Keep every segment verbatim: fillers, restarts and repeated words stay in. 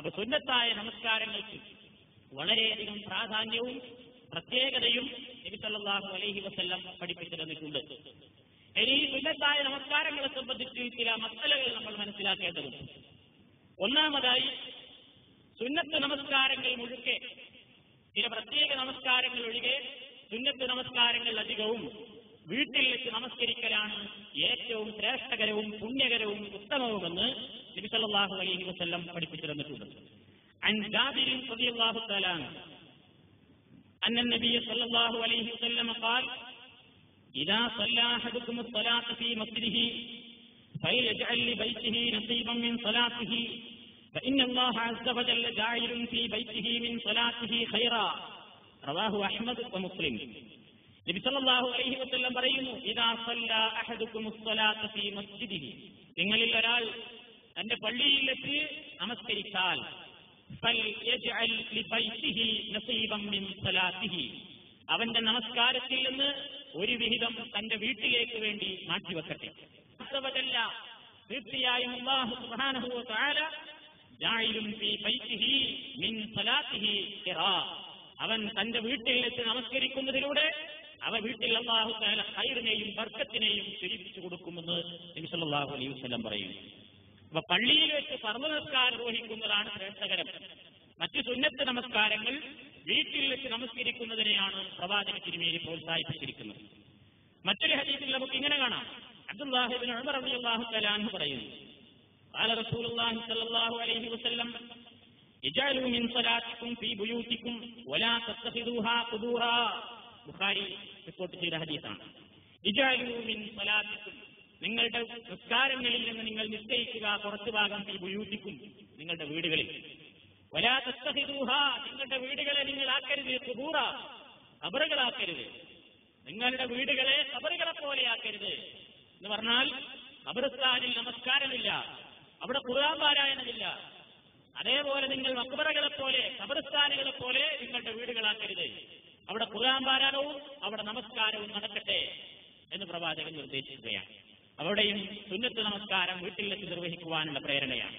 അപ്പൊ സുന്നത്തായ നമസ്കാരങ്ങൾക്ക് വളരെയധികം പ്രാധാന്യവും പ്രത്യേകതയും നബി സല്ലല്ലാഹു അലൈഹി വസല്ലം പഠിപ്പിച്ചു തന്നിട്ടുണ്ട്. ഇനി സുന്നത്തായ നമസ്കാരങ്ങളെ സംബന്ധിച്ച് ചില മസലകൾ നമ്മൾ മനസ്സിലാക്കേണ്ടതുണ്ട്. ഒന്നാമതായി, സുന്നത്ത് നമസ്കാരങ്ങൾ മുഴുക്കെ, ചില പ്രത്യേക നമസ്കാരങ്ങൾ ഒഴികെ സുന്നത്ത് നമസ്കാരങ്ങൾ അധികവും വീട്ടിൽ വെച്ച് നമസ്കരിക്കലാണ് ഏറ്റവും ശ്രേഷ്ഠകരവും പുണ്യകരവും ഉത്തമവുമെന്ന് നബി സല്ലല്ലാഹു അലൈഹി വസല്ലം പഠിപ്പിച്ചു തന്നിട്ടുണ്ട്. അൻ ജാബിർ റളിയല്ലാഹു തആല അന്ന നബിയ സല്ലല്ലാഹു അലൈഹി വസല്ലം ഖാൽ ഇദാ സല്ലാ അഹദുകും الصلاة في مسجده فليجعل لبيته نصيبا من صلاته فإن الله عز وجل جاعل في بيته من صلاته خيرا رواه أحمد ومسلم. നബി സല്ലല്ലാഹു അലൈഹി വസല്ലം പറയുന്നു, ഇദാ സല്ലാ അഹദുകും الصلاة في مسجده, നിങ്ങളിൽ ഒരാൾ തന്റെ പള്ളിയിൽ വെച്ച് നമസ്കരിച്ചാൽ ഫൽയജ്അൽ ലിബൈതിഹി നസീബൻ മിൻ സ്വലാത്തിഹി, അവന്റെ നമസ്കാരത്തിൽ നിന്ന് ഒരു വിഹിതം തന്റെ വീട്ടിലേക്ക് വേണ്ടി മാറ്റിവെക്കട്ടെ. തീർച്ചയായും അല്ലാഹു സുബ്ഹാനഹു വ തആല ജാഇലുൻ ഫീ ബൈതിഹി മിൻ സ്വലാത്തിഹി ഖിറാ, അവൻ തന്റെ വീട്ടിൽ വെച്ച് നമസ്കരിക്കുന്നതിലൂടെ അവ വീട്ടിൽ അല്ലാഹു തആല ഖൈറിനെയും ബർക്കത്തിനെയും ചൊരിയിച്ചു കൊടുക്കുമെന്ന് നബി സല്ലല്ലാഹു അലൈഹി വസല്ലം പറയുന്നു. അപ്പൊ പള്ളിയിൽ വെച്ച് ഫർള് നമസ്കാരം നിർവഹിക്കുന്നതാണ് ശ്രേഷ്ഠകരം. മറ്റു സുന്നത്ത് നമസ്കാരങ്ങൾ വീട്ടിൽ വെച്ച് നമസ്കരിക്കുന്നതിനെയാണ് പ്രവാചക തിരുമേനി പ്രോത്സാഹിപ്പിച്ചിരിക്കുന്നത്. മറ്റൊരു ഹദീസിൽ നമുക്ക് ഇങ്ങനെ കാണാം. അബ്ദുല്ലാഹി ഇബ്നു ഉമർ റളിയല്ലാഹു തആല അൻഹു പറയുന്നു, ഖാല റസൂലുള്ളാഹി സ്വല്ലല്ലാഹു അലൈഹി വസല്ലം ഇജഅലൂ മിൻ സ്വലാത്തികും ഫീ ബുയൂതികും വലാ തത്തഖിദൂഹാ ഖുദൂറാ. ബുഖാരി റിപ്പോർട്ട് ചെയ്ത ഹദീസാണ്. ഇജഅലൂ മിൻ സ്വലാത്തികും, നിങ്ങളുടെ നിസ്കാരങ്ങളിൽ നിന്ന് നിങ്ങൾ നിശ്ചയിക്കുക കുറച്ചു ഭാഗം ഫീ ബുയൂതികും, നിങ്ങളുടെ വീടുകളിൽ. വലാ തത്തഖിദൂഹാ, നിങ്ങളുടെ വീടുകളെ നിങ്ങൾ ആക്കരുത് ഖുബൂറ, ഖബറുകളാക്കരുത്. നിങ്ങളുടെ വീടുകളെ ഖബറുകളെ പോലെയാക്കരുത് എന്ന് പറഞ്ഞാൽ ഖബർസ്ഥാനിൽ നമസ്കാരമില്ല, അവിടെ ഖുർആൻ പാരായണമില്ല. അതേപോലെ നിങ്ങൾ മക്ബറകളെ പോലെ ഖബർസ്ഥാനുകളെ പോലെ നിങ്ങളുടെ വീടുകളാക്കരുത്. അവിടെ ഖുർആൻ പാരായണവും അവിടെ നമസ്കാരവും നടക്കട്ടെ എന്ന് പ്രവാചകൻ നിർദ്ദേശിക്കുകയാണ്. അവിടെയും സുന്നത്ത് നമസ്കാരം വീട്ടിൽ വെച്ച് നിർവഹിക്കുവാനുള്ള പ്രേരണയാണ്.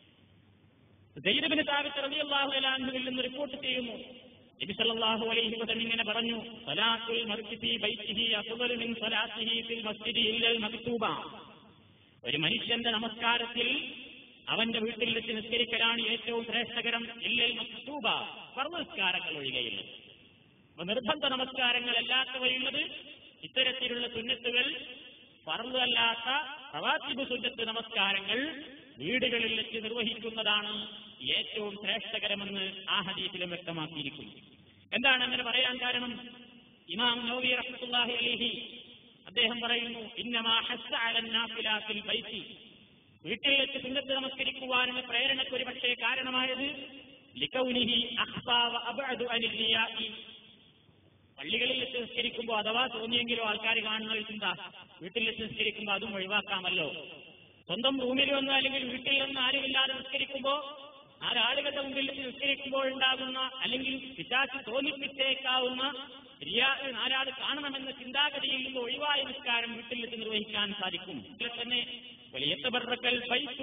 സയ്യിദ് ഇബ്നു സാബിത്ത് റളിയല്ലാഹു അൻഹുവിൽ നിന്ന് റിപ്പോർട്ട് ചെയ്യുന്നു, നബി സല്ലല്ലാഹു അലൈഹി വസല്ലം ഇങ്ങനെ പറഞ്ഞു, സലാത്തുൽ മർഇ ഫീ ബൈതിഹി അഫ്ളു മിൻ സലാത്തിഹി ഫിൽ മസ്ജിദി ഇല്ലൽ മക്തൂബ. ഒരു മനുഷ്യന്റെ നമസ്കാരത്തിൽ അവന്റെ വീട്ടിൽ വെച്ച് നിസ്കരിക്കലാണ് ഏറ്റവും ശ്രേഷ്ഠകരം, ഇല്ലൽ മക്തൂബ, ഫർള് നിസ്കാരങ്ങൾ ഒഴികെയുള്ളത്. അപ്പൊ നിർബന്ധ നമസ്കാരങ്ങൾ അല്ലാത്തവയുള്ളത്, ഇത്തരത്തിലുള്ള സുന്നത്തുകൾ, ഫർള് അല്ലാത്ത റവാത്തിബ് സുന്നത്ത് നമസ്കാരങ്ങൾ വീടുകളിൽ വെച്ച് നിർവഹിക്കുന്നതാണ് ഏറ്റവും ശ്രേഷ്ഠകരമെന്ന് ആ ഹദീസിലും വ്യക്തമാക്കിയിരിക്കുന്നു. എന്താണ് അങ്ങനെ പറയാൻ കാരണം? ഇമാം നവവി റഹ്മത്തുള്ളാഹി അലൈഹി അദ്ദേഹം പറയുന്നു, ഇന്നമാ ഹസ്സ അലൻ നാഫിലാത്തിൽ ബൈത്തി, വീട്ടിൽ വെച്ച് സുന്നത്ത് നമസ്കരിക്കുവാനുള്ള പ്രേരണയ്ക്ക് ഒരു പക്ഷേ കാരണമായത് ലികൗനിഹി അഖ്ഫാ വ അബ്അദു അനിൽ റിയാഇ, പള്ളികളിൽ വെച്ച് നിസ്കരിക്കുമ്പോൾ അഥവാ തോന്നിയെങ്കിലോ ആൾക്കാർ കാണുന്ന ചിന്ത, വീട്ടിൽ വെച്ച് നിസ്കരിക്കുമ്പോൾ അതും ഒഴിവാക്കാമല്ലോ. സ്വന്തം റൂമിൽ വന്ന് അല്ലെങ്കിൽ വീട്ടിൽ നിന്ന് ആരുമില്ലാതെ നിസ്കരിക്കുമ്പോൾ നാലാളുകളുടെ മുമ്പിൽ വെച്ച് നിസ്കരിക്കുമ്പോഴുണ്ടാകുന്ന അല്ലെങ്കിൽ പിശാച് തോന്നിപ്പിച്ചേക്കാവുന്ന റിയാ, നാലാൾ കാണണമെന്ന ചിന്താഗതിയിൽ നിന്ന് ഒഴിവായ നിസ്കാരം വീട്ടിൽ വെച്ച് നിർവഹിക്കാൻ സാധിക്കും. തന്നെ വലിയത്തബറക്കൽ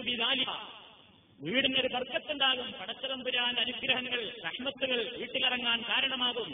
വീടിനൊരു ബർക്കത്തുണ്ടാകും, പടച്ചതമ്പുരാന്റെ അനുഗ്രഹങ്ങൾ, റഹ്മത്തുകൾ വീട്ടിലിറങ്ങാൻ കാരണമാകും.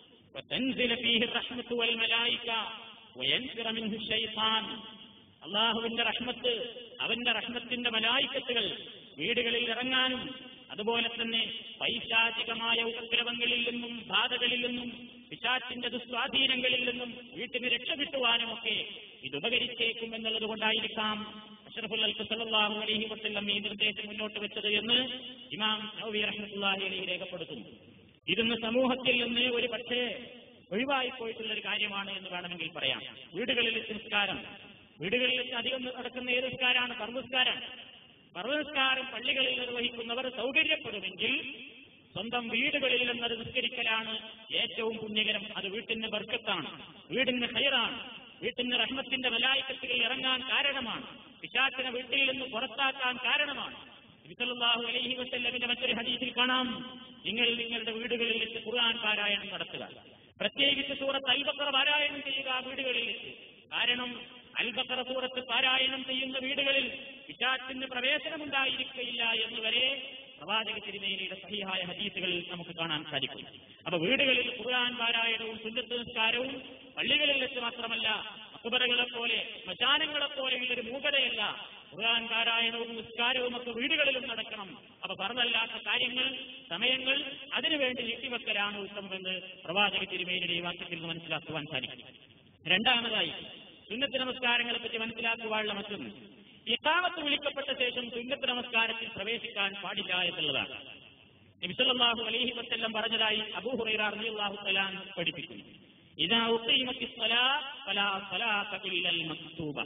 അള്ളാഹുവിന്റെ റഹ്മത്ത്, അവന്റെ റഹ്മത്തിന്റെ മലായിക്കത്തുകൾ വീടുകളിൽ ഇറങ്ങാനും അതുപോലെ തന്നെ പൈശാചികമായ ഉപദ്രവങ്ങളിൽ നിന്നും ബാധകളിൽ നിന്നും പിശാചിന്റെ ദുസ്വാധീനങ്ങളിൽ നിന്നും വീട്ടിന് രക്ഷപ്പെട്ടുവാനുമൊക്കെ ഇത് ഉപകരിച്ചേക്കും എന്നുള്ളത് കൊണ്ടായിരിക്കാം അഷ്റഫുൽ ഖൽഖ് സല്ലല്ലാഹു അലൈഹി വസല്ലം ഈ നിർദ്ദേശം മുന്നോട്ട് വെച്ചത് എന്ന് ഇമാം നവവി റഹ്മത്തുള്ളാഹി അലൈഹി രേഖപ്പെടുത്തുന്നു. ഇതൊന്ന് സമൂഹത്തിൽ നിന്ന് ഒരു പക്ഷേ ഒഴിവായിപ്പോയിട്ടുള്ള ഒരു കാര്യമാണ് എന്ന് വേണമെങ്കിൽ പറയാം. വീടുകളിൽ സംസ്കാരം, വീടുകളിൽ വെച്ച് അധികം നടക്കുന്ന ഏത് നിസ്കാരമാണ്? ഫർള് നിസ്കാരം. ഫർള് നിസ്കാരം പള്ളികളിൽ നിർവഹിക്കുന്നവർ സൗകര്യപ്പെടുമെങ്കിൽ സ്വന്തം വീടുകളിൽ നിന്നത് നിസ്കരിക്കലാണ് ഏറ്റവും പുണ്യകരം. അത് വീട്ടിന് ബർക്കത്താണ്, വീടിന് ഖൈറാണ്, വീട്ടിന് റഹ്മത്തിന്റെ മലായിക്കത്തുകൾ ഇറങ്ങാൻ കാരണമാണ്, പിശാചിനെ വീട്ടിൽ നിന്ന് പുറത്താക്കാൻ കാരണമാണ്. നബി സല്ലല്ലാഹു അലൈഹി വസല്ലമിന്റെ മറ്റൊരു ഹദീസിൽ കാണാം, നിങ്ങൾ നിങ്ങളുടെ വീടുകളിൽ വെച്ച് ഖുർആൻ പാരായണം നടത്തുക, പ്രത്യേകിച്ച് സൂറത്ത് അൽ ബഖറ പാരായണം ചെയ്യുക വീടുകളിൽ വെച്ച്. കാരണം അൽ ബഖറ സൂറത്ത് പാരായണം ചെയ്യുന്ന വീടുകളിൽ പിശാചിന് പ്രവേശനമുണ്ടായിരിക്കുകയില്ല എന്നുവരെ പ്രവാചക തിരുമേനിയുടെ സഹിഹായ ഹദീസുകളിൽ നമുക്ക് കാണാൻ സാധിക്കും. അപ്പൊ വീടുകളിൽ ഖുർആൻ പാരായണവും സുന്നത്ത് നിസ്കാരവും പള്ളികളിൽ വെച്ച് മാത്രമല്ല മഖ്ബറകളെ പോലെ ശ്മശാനങ്ങളെ പോലെയുള്ളൊരു മൂകതയല്ല. ഖുർആൻ പാരായണവും നിസ്കാരവും ഒക്കെ വീടുകളിലും നടക്കണം. അപ്പൊ പറഞ്ഞല്ലാത്ത കാര്യങ്ങൾ സമയങ്ങൾ അതിനുവേണ്ടി നീട്ടിവെക്കലാണ് ഉത്തമമെന്ന് പ്രവാചക തിരുമേനിയുടെ ഈ വാക്യത്തിൽ നിന്ന് മനസ്സിലാക്കുവാൻ സാധിക്കും. രണ്ടാമതായി സുന്നത്ത് നമസ്കാരങ്ങളെ പറ്റി മനസ്സിലാക്കുവാനുള്ള മറ്റൊന്ന്, ഇഖാമത്ത് വിളിക്കപ്പെട്ട ശേഷം സുന്നത്ത് നമസ്കാരത്തിൽ പ്രവേശിക്കാൻ പാടില്ല എന്നുള്ളതാണ്. നബി സല്ലല്ലാഹു അലൈഹി വസല്ലം പറഞ്ഞതായി അബൂ ഹുറൈറ റളിയല്ലാഹു തആല പഠിപ്പിക്കുന്നു, ഇദാ ഉഖീമത്തിസ് സ്വലാത്ത് ഫലാ സ്വലാത്ത ഇല്ലൽ മക്തൂബ.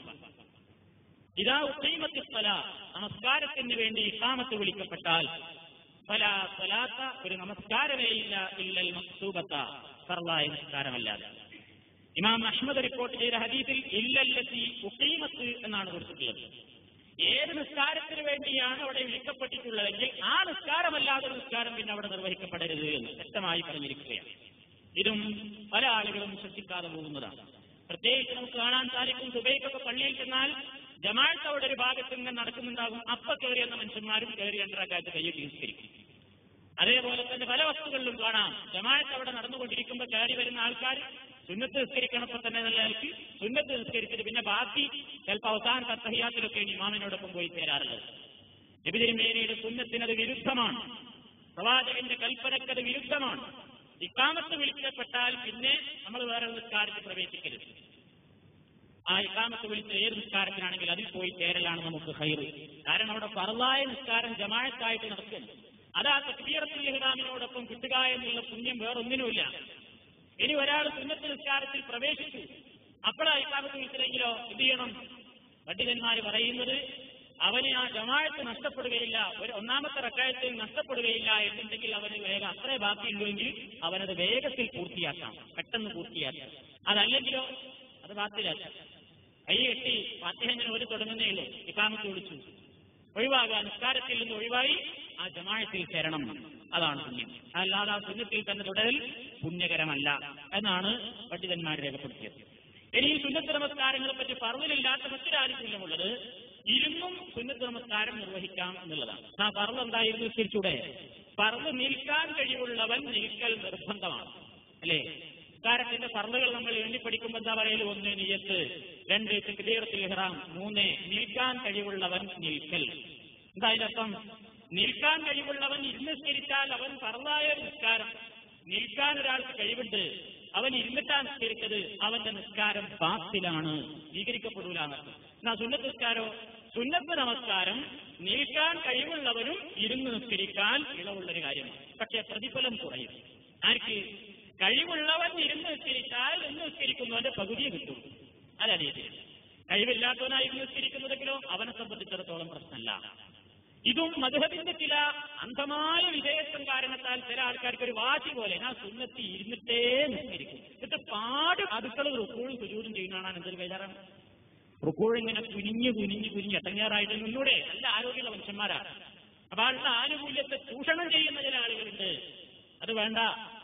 ഇദാ ഉഖീമത്തിസ് സ്വലാത്ത്, നമസ്കാരത്തിന് വേണ്ടി ഇഖാമത്ത് വിളിക്കപ്പെട്ടാൽ, ഫലാ സ്വലാത്ത, ഒരു നമസ്കാരമേ ഇല്ല, ഇല്ലൽ മക്തൂബത, ഫർളായ നമസ്കാരമല്ലാതെ. ഇമാം അഹ്മദ് റിപ്പോർട്ട് ചെയ്ത ഹദീസിൽ ഇല്ലല്ലത്തി ഉഖീമത്ത് എന്നാണ് കൊടുത്തിട്ടുള്ളത്. ഏത് നിസ്കാരത്തിന് വേണ്ടിയാണ് അവിടെ വിളിക്കപ്പെട്ടിട്ടുള്ളതെങ്കിൽ ആ നിസ്കാരമല്ലാതെ നിസ്കാരം പിന്നെ അവിടെ നിർവഹിക്കപ്പെടരുത് എന്ന് വ്യക്തമായി പറഞ്ഞിരിക്കുകയാണ്. ഇതും പല ആളുകളും ശ്രദ്ധിക്കാതെ പോകുന്നതാണ്. പ്രത്യേകിച്ച് നമുക്ക് കാണാൻ സാധിക്കും, സുബൈക്കൊക്കെ പള്ളിയിൽ ചെന്നാൽ ജമാഅത്ത് അവിടെ ഒരു ഭാഗത്ത് ഇങ്ങനെ നടക്കുന്നുണ്ടാകും. അപ്പ കയറി എന്ന മനുഷ്യന്മാരും കയറി രണ്ടരക്കാലത്ത് കയ്യൊക്കെ നിസ്കരിക്കും. അതേപോലെ തന്നെ പല വസ്തുക്കളിലും കാണാം, ജമാഅത്ത് അവിടെ നടന്നുകൊണ്ടിരിക്കുമ്പോൾ കയറി വരുന്ന ആൾക്കാർ സുന്നത്ത് നിസ്കരിക്കണപ്പോൾ തന്നെ നല്ല നിലയ്ക്ക് സുന്നത്ത് നിസ്കരിച്ചിട്ട് പിന്നെ ബാക്കി ചിലപ്പോൾ അവസാന തത്തഹിയാത്തിലൊക്കെ ഇമാമിനോടൊപ്പം പോയി ചേരാറുള്ളത്. നബി തിരുമേനിയുടെ സുന്നത്തിനത് വിരുദ്ധമാണ്. പ്രവാചകന്റെ കൽപ്പനക്കത് വിരുദ്ധമാണ്. ഇഖാമത്ത് വിളിക്കപ്പെട്ടാൽ പിന്നെ നമ്മൾ വേറെ നിസ്കാരത്തിൽ പ്രവേശിക്കരുത്. ആ ഇഖാമത്ത് വിളിച്ച ഏത് നിസ്കാരത്തിനാണെങ്കിൽ അതിൽ പോയി ചേരലാണ് നമുക്ക് ഖൈർ. കാരണം അവിടെ ഫർളായ നിസ്കാരം ജമാഅത്തായിട്ട് നടക്കുന്നു. അതാ തക്ബീറത്തുൽ ഇഹ്റാമിനോടൊപ്പം കിട്ടുക എന്നുള്ള പുണ്യം വേറൊന്നിനുമില്ല. ഇനി ഒരാൾ സുന്നത്ത് നിസ്കാരത്തിൽ പ്രവേശിച്ചു, അപ്പോഴാ ഇഖാമത്ത് വിളിച്ചതെങ്കിലോ എന്ത് ചെയ്യണം? പണ്ഡിതന്മാർ പറയുന്നത് അവന് ആ ജമാഅത്ത് നഷ്ടപ്പെടുകയില്ല, ഒരു ഒന്നാമത്തെ റക്അത്തിൽ നഷ്ടപ്പെടുകയില്ല എന്നുണ്ടെങ്കിൽ അവന് വേഗം അത്രേ ബാക്കിയുള്ളൂവെങ്കിൽ അവനത് വേഗത്തിൽ പൂർത്തിയാക്കാം, പെട്ടെന്ന് പൂർത്തിയാക്കാം. അതല്ലെങ്കിലോ അത് ബാത്തിലാക്കാം. കൈ കെട്ടി ഫാത്തിഹങ്ങനെ ഒരു തുടങ്ങുന്നേ ഉള്ളൂ, ഇഖാമത്ത് വിളിച്ചു, ഒഴിവാകാൻ നിസ്കാരത്തിൽ നിന്ന് ഒഴിവായി ആ ജമാഅത്തിൽ ചേരണം. അതാണ് പുണ്യം. അല്ലാതെ ആ സുന്നത്തിൽ തന്നെ തുടരൽ പുണ്യകരമല്ല എന്നാണ് പണ്ഡിതന്മാർ രേഖപ്പെടുത്തിയത്. ഇനി ഈ സുന്നത്ത് നമസ്കാരങ്ങളെ പറ്റി ഫർളിലില്ലാത്ത മറ്റൊരാനുകൂല്യമുള്ളത് ഇരുന്നും സുന്നത്ത് നമസ്കാരം നിർവഹിക്കാം എന്നുള്ളതാണ്. ആ ഫർള് എന്തായിരുന്നു നിസ്കരിച്ചൂടെ? ഫർള് നിൽക്കാൻ കഴിവുള്ളവൻ നിൽക്കൽ നിർബന്ധമാണ്, അല്ലേ? നിസ്കാരത്തിന്റെ ഫർളുകൾ നമ്മൾ എണ്ണി പഠിക്കുമ്പോൾ എന്താ പറയല്? ഒന്ന് നിയ്യത്ത്, രണ്ട് തക്ബീറത്തുൽ ഇഹ്റാം, മൂന്ന് നിൽക്കാൻ കഴിവുള്ളവൻ നിൽക്കൽ. എന്താ അതിനർത്ഥം? നിൽക്കാൻ കഴിവുള്ളവൻ ഇരുന്ന് നിസ്കരിച്ചാൽ അവൻ ഫർളായ നിസ്കാരം, നിൽക്കാൻ ഒരാൾക്ക് കഴിവുണ്ട്, അവൻ ഇരുന്നിട്ടാണ് നിസ്കരിച്ചത്, അവന്റെ നിസ്കാരം ബാത്തിലാണ്, സ്വീകരിക്കപ്പെടൂല എന്നർത്ഥം. എന്നാ സുന്നത്ത് നിസ്കാരോ? സുന്നത്ത് നമസ്കാരം നിൽക്കാൻ കഴിവുള്ളവനും ഇരുന്ന് നിസ്കരിക്കാൻ ഇളവുള്ളൊരു കാര്യമാണ്. പക്ഷെ പ്രതിഫലം കുറയും. ആർക്ക്? കഴിവുള്ളവൻ ഇരുന്ന് നിസ്കരിച്ചാൽ ഇന്ന് നിസ്കരിക്കുന്നവന്റെ പകുതിയെ കിട്ടും. അതല്ലേ? കഴിവില്ലാത്തവനായി നിസ്കരിക്കുന്നതെങ്കിലോ അവനെ സംബന്ധിച്ചിടത്തോളം പ്രശ്നമല്ല. ഇതും മദ്ഹബിന്റെ ചില അന്ധമായ വിധേയത്വം കാരണത്താൽ ചില ആൾക്കാർക്ക് ഒരു വാശി പോലെ ഞാൻ സുന്നത്തി ഇരുന്നിട്ടേ നിസ്കരിക്കും, എന്നിട്ട് പാട് അടുക്കള റുക്കൂഴും സുജൂദും ചെയ്യുന്നതാണ് എന്തൊരു ബേജാറാണ്. റുക്കൂഴിങ്ങനെ കുനിഞ്ഞ് കുനിഞ്ഞ് കുനിഞ്ഞ് എട്ടങ്ങാറായിട്ട് നിന്നൂടെ? നല്ല ആരോഗ്യമുള്ള മനുഷ്യന്മാരാണ്. അപ്പൊ ആളുടെ ആനുകൂല്യത്തെ ചൂഷണം ചെയ്യുന്ന ചില ആളുകളുണ്ട്. അത് വേണ്ട.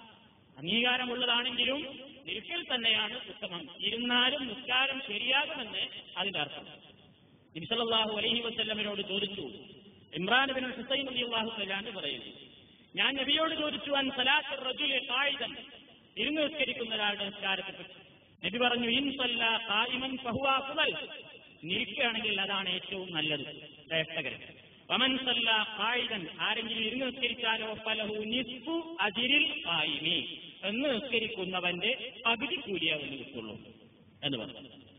അംഗീകാരമുള്ളതാണെങ്കിലും നിൽക്കൽ തന്നെയാണ് ഉത്തമം. ഇരുന്നാലും നിസ്കാരം ശരിയാകുമെന്ന് അതിന്റെ അർത്ഥം. നബി സല്ലല്ലാഹു അലൈഹി വസല്ലമയോട് ചോദിച്ചു, ഇമ്രാൻ ഇബ്നു ഹുസൈൻ റളിയല്ലാഹു തആല പറയുന്നു, ഞാൻ നബിയോട് ചോദിച്ചു, അൻ സലാത്തുർ റജുലി ഖായിദൻ, ഇരുന്ന് നിസ്കരിക്കുന്ന ഒരാളുടെ നിസ്കാരത്തെ പറ്റി. നബി പറഞ്ഞു, ഇൻ സല്ലാ ഖായിമൻ ഫഹുവ അഫ്ളൽ, നിൽക്കുകയാണെങ്കിൽ അതാണ് ഏറ്റവും നല്ലത്, ശ്രേഷ്ഠകരം. വമൻ സല്ലാ ഖായിദൻ, ആരെങ്കിലും ഇരുന്ന് നിസ്കരിച്ചാലോ ഫലഹു നിസ്ഫു അജ്രിൽ ഖായിമി, എന്ന് നിസ്കരിക്കുന്നവന്റെ പകുതി കൂലി അവന് കിട്ടുള്ളൂ എന്ന് പറഞ്ഞു.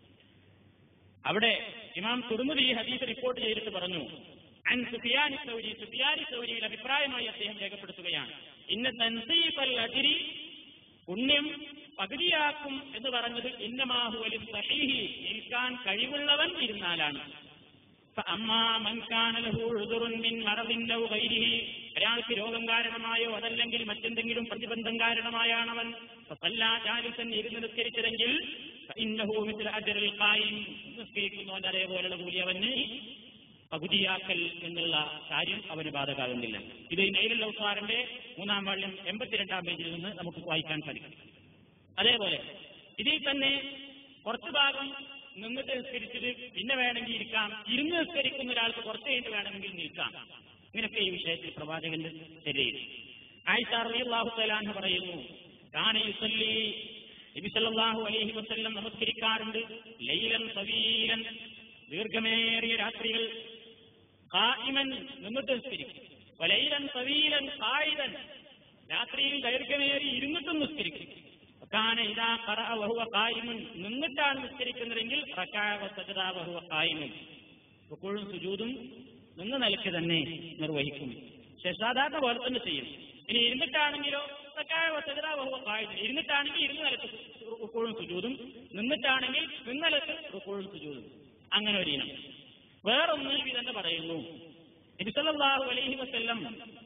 അവിടെ ഇമാം തുർമുദി ഈ ഹദീസ് റിപ്പോർട്ട് ചെയ്തിട്ട് പറഞ്ഞു, അൻ സുഫിയാൻ സൗരി, സുഫിയാൻ സൗരിയുടെ അഭിപ്രായമായി അദ്ദേഹം രേഖപ്പെടുത്തുകയാണ്, ഇന്ന തൻസീഫൽ അജ്രി, പുണ്യം പകുതിയാക്കും എന്ന് പറഞ്ഞത് ഇന്നമാഹു വലി സഹീഹി, നിൽക്കാൻ കഴിവുള്ളവൻ ഇരുന്നാലാണ്. ഫഅമ്മാ മൻ കാന ലഹു ഉദ്റുൻ മിൻ മറദിൻ ഔ ഗൈരിഹി, ഒരാൾക്ക് രോഗം കാരണമായോ അതല്ലെങ്കിൽ മറ്റെന്തെങ്കിലും പ്രതിബന്ധം കാരണമായാണവൻ ഫസല്ലാ ജാലിസൻ, ഇരുന്ന് നിസ്കരിച്ചതെങ്കിൽ ഫഇന്നഹു മിസ്ല അജ്റിൽ ഖായിം, നിസ്കരിക്കുന്നവന്റെ അതേപോലെയുള്ള കൂലി അവന് പകുതിയാക്കൽ എന്നുള്ള കാര്യം അവന് ബാധകാകുന്നില്ല. ഇത് നൈലുൽ ഔസാറിന്റെ മൂന്നാം വാള്യം എൺപത്തിരണ്ടാം പേജിൽ നിന്ന് നമുക്ക് വായിക്കാൻ സാധിക്കും. അതേപോലെ ഇതിൽ തന്നെ കുറച്ചു ഭാഗം നിന്നിട്ട് നിസ്കരിച്ചിട്ട് പിന്നെ വേണമെങ്കിൽ ഇരിക്കാം. ഇരുന്ന് നിസ്കരിക്കുന്ന ഒരാൾക്ക് കുറച്ച് കഴിഞ്ഞ് വേണമെങ്കിൽ നിൽക്കാം. ഇങ്ങനെയൊക്കെ ഈ വിഷയത്തിൽ പ്രവാചകന്റെ ശരീരം. ആയിഷ റളിയല്ലാഹു തആല അൻഹ പറയുന്നു, കാന യുസല്ലി, നബി സല്ലല്ലാഹു അലൈഹി വസല്ലം നമസ്കരിക്കാറുണ്ട്, ലൈലൻ തവീലൻ, ദീർഘമേറിയ രാത്രികൾ, ഖായിമൻ, നിന്നിട്ട് നിസ്കരിക്കും, വലൈലൻ തവീലൻ ഖായിദൻ, രാത്രിയിൽ ദൈർഘ്യമേറി ഇരുന്നിട്ടും നിസ്കരിക്കും. കാന ഇദാ ഖറഅ വഹുവ ഖായിമുൻ, നിന്നിട്ടാണ് നിസ്കരിക്കുന്നതെങ്കിൽ റകഅ വസജദ വഹുവ ഖായിമുൻ, റുകൂഉം സുജൂദും നിന്ന് നിലയ്ക്ക് തന്നെ നിർവഹിക്കും. സാധാരണ പോലെ തന്നെ ചെയ്യും. ഇനി ഇരുന്നിട്ടാണെങ്കിലോ റകഅ വസജദ വഹുവ ഖായിദുൻ, ഇരുന്നിട്ടാണെങ്കിൽ ഇരുന്ന് നിലയ്ക്ക് റുകൂഉം സുജൂദും, നിന്നിട്ടാണെങ്കിൽ നിന്നലത്ത് റുകൂഉം സുജൂദും, അങ്ങനെ ഒരു ഇനം. വേറൊന്ന് നബി തന്നെ പറയുന്നു, നബി സല്ലല്ലാഹു അലൈഹി വസല്ലം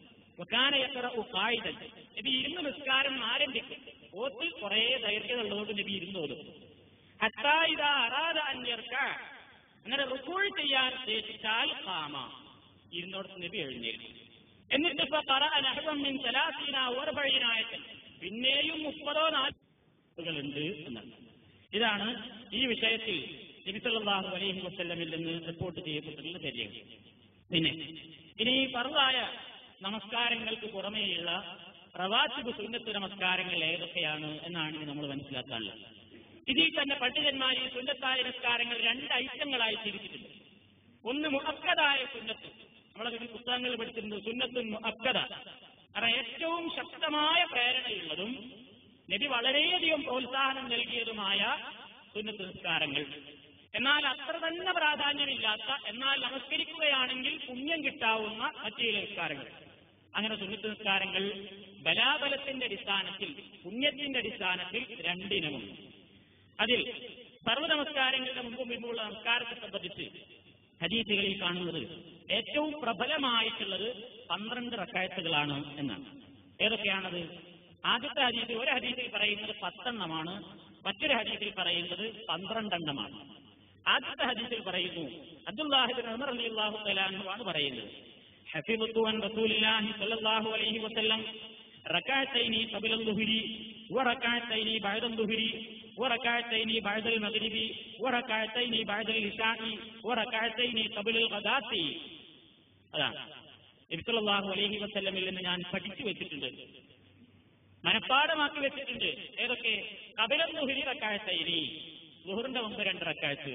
വകാന യഖറഉ ഖായിദൻ, നബി ഇരുന്ന് നിസ്കാരം ആരംഭിക്കും, ഓത്ത് കുറേ ദൈർഘ്യമുള്ളതുകൊണ്ട് നബി ഇരുന്നോലും, ഹത്താ ഇദാ അറാദ അൻ യർകഅ, അങ്ങനെ റുകൂഉ ചെയ്യാൻ ഉദ്ദേശിച്ചാൽ ഖാമ, ഇരുന്നോടത്ത് നബി എഴുന്നേൽക്കും. എന്നിട്ട് ഫഖറഅ നഹ്വൻ മിൻ സലാസീന വഅർബഈന ആയത്തൻ, പിന്നെയും മുപ്പതോ നാൽപ്പതുകളുണ്ട് എന്നാണ്. ഇതാണ് ഈ വിഷയത്തിൽ നബി സല്ലല്ലാഹു അലൈഹി വസല്ലമിൽ നിന്ന് റിപ്പോർട്ട് ചെയ്യപ്പെട്ടിട്ടുള്ള ശരീരം. പിന്നെ ഇനി ഫർളായ നമസ്കാരങ്ങൾക്ക് പുറമേയുള്ള റവാത്തിബ് സുന്നത്ത് നമസ്കാരങ്ങൾ ഏതൊക്കെയാണ് എന്നാണ് നമ്മൾ മനസ്സിലാക്കാനുള്ളത്. ഇതിൽ തന്നെ പണ്ഡിതന്മാർ ഈ സുന്നത്തായ നമസ്കാരങ്ങൾ രണ്ട് ഐറ്റങ്ങളായി തിരിച്ചിട്ടുണ്ട്. ഒന്ന് മുഅക്കദായ സുന്നത്ത്, നമ്മളെ പുസ്തകങ്ങളിൽ പഠിച്ചിട്ടുണ്ട് സുന്നത്തുൻ മുഅക്കദ, കാരണം ഏറ്റവും ശക്തമായ പ്രേരണയുള്ളതും നബി വളരെയധികം പ്രോത്സാഹനം നൽകിയതുമായ സുന്നത്ത് നിസ്കാരങ്ങൾ. എന്നാൽ അത്ര തന്നെ പ്രാധാന്യമില്ലാത്ത, എന്നാൽ നമസ്കരിക്കുകയാണെങ്കിൽ പുണ്യം കിട്ടാവുന്ന മറ്റു ചില നിസ്കാരങ്ങൾ. അങ്ങനെ സുന്നത്ത് നിസ്കാരങ്ങൾ ബലാബലത്തിന്റെ അടിസ്ഥാനത്തിൽ, പുണ്യത്തിന്റെ അടിസ്ഥാനത്തിൽ രണ്ടിനമുണ്ട്. അതിൽ സർവ്വ നമസ്കാരങ്ങളുടെ മുമ്പും മുമ്പുള്ള നമസ്കാരത്തെ സംബന്ധിച്ച് ഹദീസുകളിൽ കാണുന്നത് ഏറ്റവും പ്രബലമായിട്ടുള്ളത് പന്ത്രണ്ട് റക്അത്തുകളാണ് എന്നാണ്. ഏതൊക്കെയാണത്? ആദ്യത്തെ ഹദീസ്, ഒരു ഹദീസിൽ പറയുന്നത് പത്തെണ്ണമാണ്, മറ്റൊരു ഹദീസിൽ പറയുന്നത് പന്ത്രണ്ടെണ്ണമാണ്. ആദ്യത്തെ ഹദീസിൽ പറയുന്നു, അബ്ദുല്ലാഹി ഇബ്നു ഉമർ റളിയല്ലാഹു തആല അൻഹു ആണ് പറയുന്നത്, ഹഫിദതു അൻ റസൂലില്ലാഹി സ്വല്ലല്ലാഹു അലൈഹി വസല്ലം റകഅത്തൈനി ഖബല അൽ-ളുഹ്രി വറകഅത്തൈനി ബഅദ അൽ-ളുഹ്രി വറകഅത്തൈനി ബഅദ അൽ-മഗ്രിബി വറകഅത്തൈനി ബഅദ അൽ-ഇശാഇ വറകഅത്തൈനി ഖബല അൽ-ഗദാത്തി. അതാണ് നബി സല്ലല്ലാഹു അലൈഹി വസല്ലമിൽ നിന്ന് ഞാൻ പഠിച്ചു വെച്ചിട്ടുണ്ട്, മനഃപ്പാഠമാക്കി വെച്ചിട്ടുണ്ട്. ഏതൊക്കെ? ഖബല അൽ-ളുഹ്രി റകഅത്തൈനി, ളുഹറിന്റെ മുമ്പ് രണ്ട് റക്അത്ത്,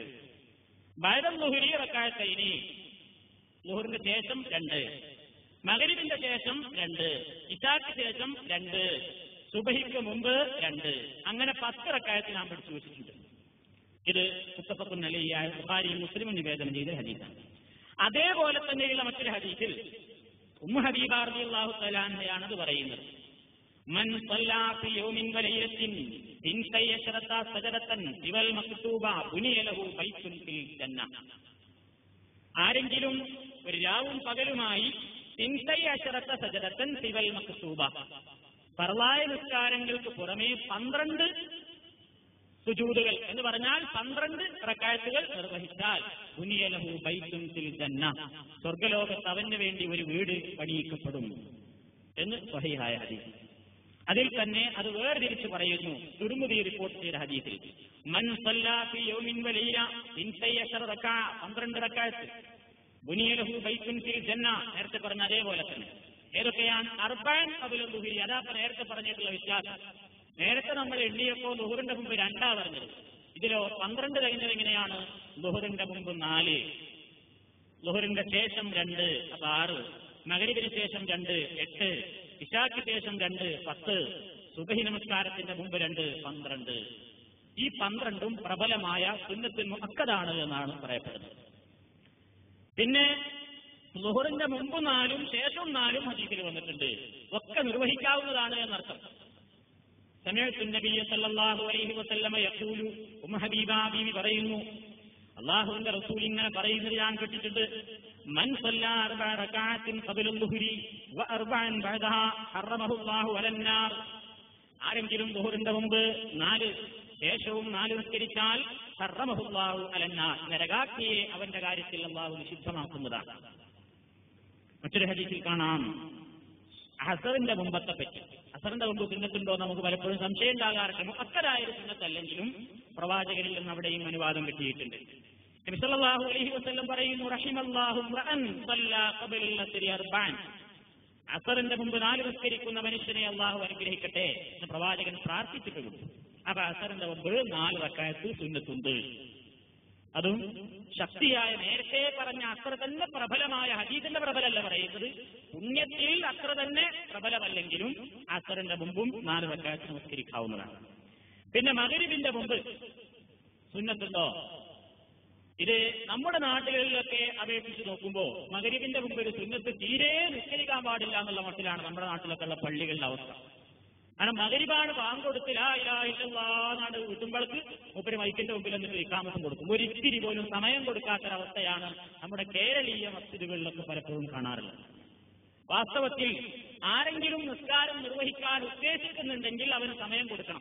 ബഅദ അൽ-ളുഹ്രി റകഅത്തൈനി, ളുഹറിന്റെ ശേഷം രണ്ട്, മഗ്രിബിന്റെ ശേഷം രണ്ട്, ഇശാക്ക് ശേഷം രണ്ട്, സുബഹിക്ക് മുമ്പ് രണ്ട്, അങ്ങനെ പത്ത് റക്അത്ത് നാം പഠിച്ചു വെച്ചിട്ടുണ്ട്. ഇത് മുത്തഫഖുൻ അലൈഹി ബുഖാരിയും മുസ്ലിമും നിവേദനം ചെയ്ത ഹദീസാണ്. അതേപോലെ തന്നെയുള്ള മറ്റൊരു ഹദീസിൽ ഉമ്മു ഹബീബ റളിയല്ലാഹു തആല അൻഹയാണത് പറയുന്നത്, മൻ സല്ലാ ഫി യൗമിൻ വലൈലത്തിൻ ഇൻതൈ അശറത സജദതൻ ഇവൽ മക്തൂബ ബുനിയ ലഹു ബൈത്തുൻ ഫിൽ ജന്ന. ആരെങ്കിലും ഒരു രാവും പകലുമായി ഇൻതൈ അശറത സജദതൻ ഇവൽ മക്തൂബ, ഫർളായ നിസ്കാരങ്ങൾക്ക് പുറമേ പന്ത്രണ്ട് സുജൂദുകൾ എന്ന് പറഞ്ഞാൽ പന്ത്രണ്ട് റക്അത്തുകൾ നിർവഹിച്ചാൽ ബുനിയ ലഹു ബൈത്തുൻ ഫിൽ ജന്ന, സ്വർഗ്ഗലോകത്ത് അവന് വേണ്ടി ഒരു വീട് പണിയിക്കപ്പെടും എന്ന് സ്വഹീഹായ ഹദീസ്. അതിൽ തന്നെ അത് വേർതിരിച്ച് പറയുന്നു, തുർമുദി റിപ്പോർട്ട് ചെയ്ത ഹദീസിൽ, മൻ സല്ലാ ഫീ യൗമിൻ വലൈല ഇൻതൈ അശറ റക്അ, പന്ത്രണ്ട് റക്അത്ത്, ബുനിയ ലഹു ബൈത്തുൻ ഫിൽ ജന്ന, നേരത്തെ പറഞ്ഞ അതേപോലെ തന്നെ. ഏതൊക്കെയാണ്? അർബഅൻ ഖബല അൽ-ളുഹ്രി, അതാ നേരത്തെ പറഞ്ഞിട്ടുള്ള വ്യത്യാസം. നേരത്തെ നമ്മൾ എണ്ണിയപ്പോൾ ളുഹറിന്റെ മുമ്പ് രണ്ടാ പറഞ്ഞത്, ഇതിലോ പന്ത്രണ്ട് കഴിഞ്ഞത് എങ്ങനെയാണ്? ളുഹറിന്റെ മുമ്പ് നാല്, ളുഹറിന്റെ ശേഷം രണ്ട്, അപ്പൊ ആറ്, മഗ്രിബിന് ശേഷം രണ്ട്, എട്ട്, ഇശാക്ക് ശേഷം രണ്ട്, പത്ത്, സുബഹി നമസ്കാരത്തിന്റെ മുമ്പ് രണ്ട്, പന്ത്രണ്ട്. ഈ പന്ത്രണ്ടും പ്രബലമായ സുന്നത്തുൽ മുഅക്കദാണ് എന്നാണ് പറയപ്പെടുന്നത്. പിന്നെ ളുഹറിന്റെ മുമ്പ് നാലും ശേഷം നാലും ഹദീസിൽ വന്നിട്ടുണ്ട്, ഒക്കെ നിർവഹിക്കാവുന്നതാണ് എന്നർത്ഥം. സമയത്തു നബിയ സല്ലല്ലാഹു അലൈഹി വസല്ലമ യഖൂലു, ഉമ്മു ഹബീബ ബീവി പറയുന്നു, അല്ലാഹുവിന്റെ റസൂൽ ഇങ്ങനെ പറയുന്നത് ഞാൻ കേട്ടിട്ടുണ്ട്, മൻ സല്ലാ അർബഅ റക്അത്തിൻ ഖബല അൽ-ളുഹ്രി വ അർബഅൻ ബഅദഹാ ഹറമഹു അല്ലാഹു അലന്നാർ. ആരെങ്കിലും ളുഹറിന്റെ മുമ്പ് നാല് ശേഷവും നാല് നിസ്കരിച്ചാൽ ഹറമഹു അല്ലാഹു അലന്നാർ, നരകാഗ്നിയെ അവന്റെ കാര്യത്തിൽ അല്ലാഹു നിഷിദ്ധമാക്കുന്നതാണ്. മറ്റൊരു ഹദീസിൽ കാണാം അസറിന്റെ മുമ്പത്തെ പറ്റി. അസറിന്റെ മുമ്പ് സുന്നത്തുണ്ടോ നമുക്ക് പലപ്പോഴും സംശയം ഉണ്ടാകാറുണ്ട്. മുഅക്കദായ സുന്നത്തല്ലെങ്കിലും പ്രവാചകരിൽ നിന്ന് അവിടെയും അനുവാദം കിട്ടിയിട്ടുണ്ട്. നബി സല്ലല്ലാഹു അലൈഹി വസല്ലം പറയുന്നു, റഹിമല്ലാഹു റഅൻ സല്ല ഖബല അസ്രി അർബഅൻ, അസറിന്റെ മുമ്പ് നാല് നിസ്കരിക്കുന്ന മനുഷ്യനെ അള്ളാഹു അനുഗ്രഹിക്കട്ടെ എന്ന് പ്രവാചകൻ പ്രാർത്ഥിച്ചിട്ടുണ്ട്. അപ്പൊ അസറിന്റെ മുമ്പ് നാല് റക്അത്ത് സുന്നത്തുണ്ട്. അതും ശക്തിയായ നേരത്തെ പറഞ്ഞ അത്ര തന്നെ പ്രബലമായ ഹദീസിന്റെ പ്രബലമല്ല പറയുന്നത്, പുണ്യത്തിൽ അത്ര തന്നെ പ്രബലമല്ലെങ്കിലും അസറിന്റെ മുമ്പും നാല് റക്അത്ത് നമസ്കരിക്കാവുന്നതാണ്. പിന്നെ മഗ്രിബിന്റെ മുമ്പ് സുന്നത്തുണ്ടോ? ഇത് നമ്മുടെ നാട്ടുകളിലൊക്കെ അപേക്ഷിച്ച് നോക്കുമ്പോൾ മഗ്രിബിന്റെ മുമ്പ് ഒരു സുന്നത്ത് തീരെ നിസ്കരിക്കാൻ പാടില്ല എന്നുള്ള മട്ടിലാണ് നമ്മുടെ നാട്ടിലൊക്കെ ഉള്ള പള്ളികളുടെ അവസ്ഥ. കാരണം മഗ്രിബാണ് ബാങ്ക് കൊടുത്ത് ലാ ഇലാഹ ഇല്ലല്ലാഹ് എന്നാണ് വീട്ടുമ്പോൾക്ക് മൂപ്പര് മൈക്കിന്റെ മുമ്പിൽ എന്നിട്ട് ഇഖാമത്തും കൊടുക്കും. ഒരു ഇത്തിരി പോലും സമയം കൊടുക്കാത്തൊരവസ്ഥയാണ് നമ്മുടെ കേരളീയ മസ്ജിദുകളിലൊക്കെ പലപ്പോഴും കാണാറുള്ളത്. വാസ്തവത്തിൽ ആരെങ്കിലും നിസ്കാരം നിർവഹിക്കാൻ ഉദ്ദേശിക്കുന്നുണ്ടെങ്കിൽ അവന് സമയം കൊടുക്കണം.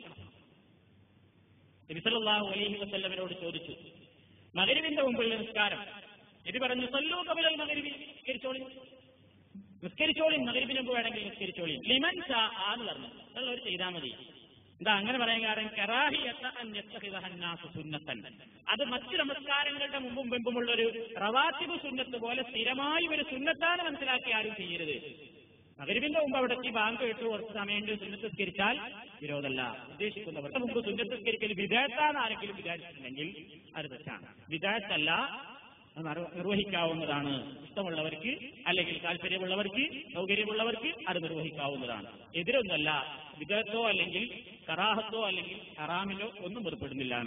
നബി സല്ലല്ലാഹു അലൈഹി വസല്ലമയോട് ചോദിച്ചു, മഗ്രിബിന്റെ മുമ്പുള്ള നിസ്കാരം, ഇത് പറഞ്ഞു സല്ലൂ ഖബലൽ മഗ്രിബി, നിസ്കരിച്ചോളി നിസ്കരിച്ചോളി മഗ്രിബിന് മുമ്പ് വേണമെങ്കിൽ നിസ്കരിച്ചോളി, ലിമൻ ഷാ എന്ന് പറഞ്ഞു. അതുള്ളവർ ചെയ്താൽ മതി. എന്താ അങ്ങനെ പറയാൻ കാരണം? കറാഹിയത അൻ യത്തഖിദഹ അന്നാസു സുന്നത്തൻ, അത് മറ്റു നമസ്കാരങ്ങളുടെ മുമ്പും മുമ്പുമുള്ള ഒരു റവാത്തിബ് സുന്നത്ത് പോലെ സ്ഥിരമായി ഒരു സുന്നത്താണ് മനസ്സിലാക്കി ആരും ചെയ്യരുത്. മഗ്രിബിന്റെ മുമ്പ് അവിടെ എത്തി ബാങ്ക് കേട്ട് കുറച്ച് സമയം സുന്നത്ത് നിസ്കരിച്ചാൽ വിരോധമല്ല. ഉദ്ദേശിക്കുന്നവർക്ക് മുമ്പ് സുന്നത്ത് നിസ്കരിക്കൽ വിദഗ്ധാന്ന് ആരെങ്കിലും വിചാരിച്ചിട്ടുണ്ടെങ്കിൽ അത് തെറ്റാണ്. വിദഗ്ധല്ല, നിർവഹിക്കാവുന്നതാണ്. ഇഷ്ടമുള്ളവർക്ക് അല്ലെങ്കിൽ താല്പര്യമുള്ളവർക്ക് സൗകര്യമുള്ളവർക്ക് അത് നിർവഹിക്കാവുന്നതാണ്. എതിരൊന്നല്ല, വിദഗ്ധത്തോ അല്ലെങ്കിൽ കറാഹത്തോ അല്ലെങ്കിൽ ഹറാമിലോ ഒന്നും ഏർപ്പെടുന്നില്ല.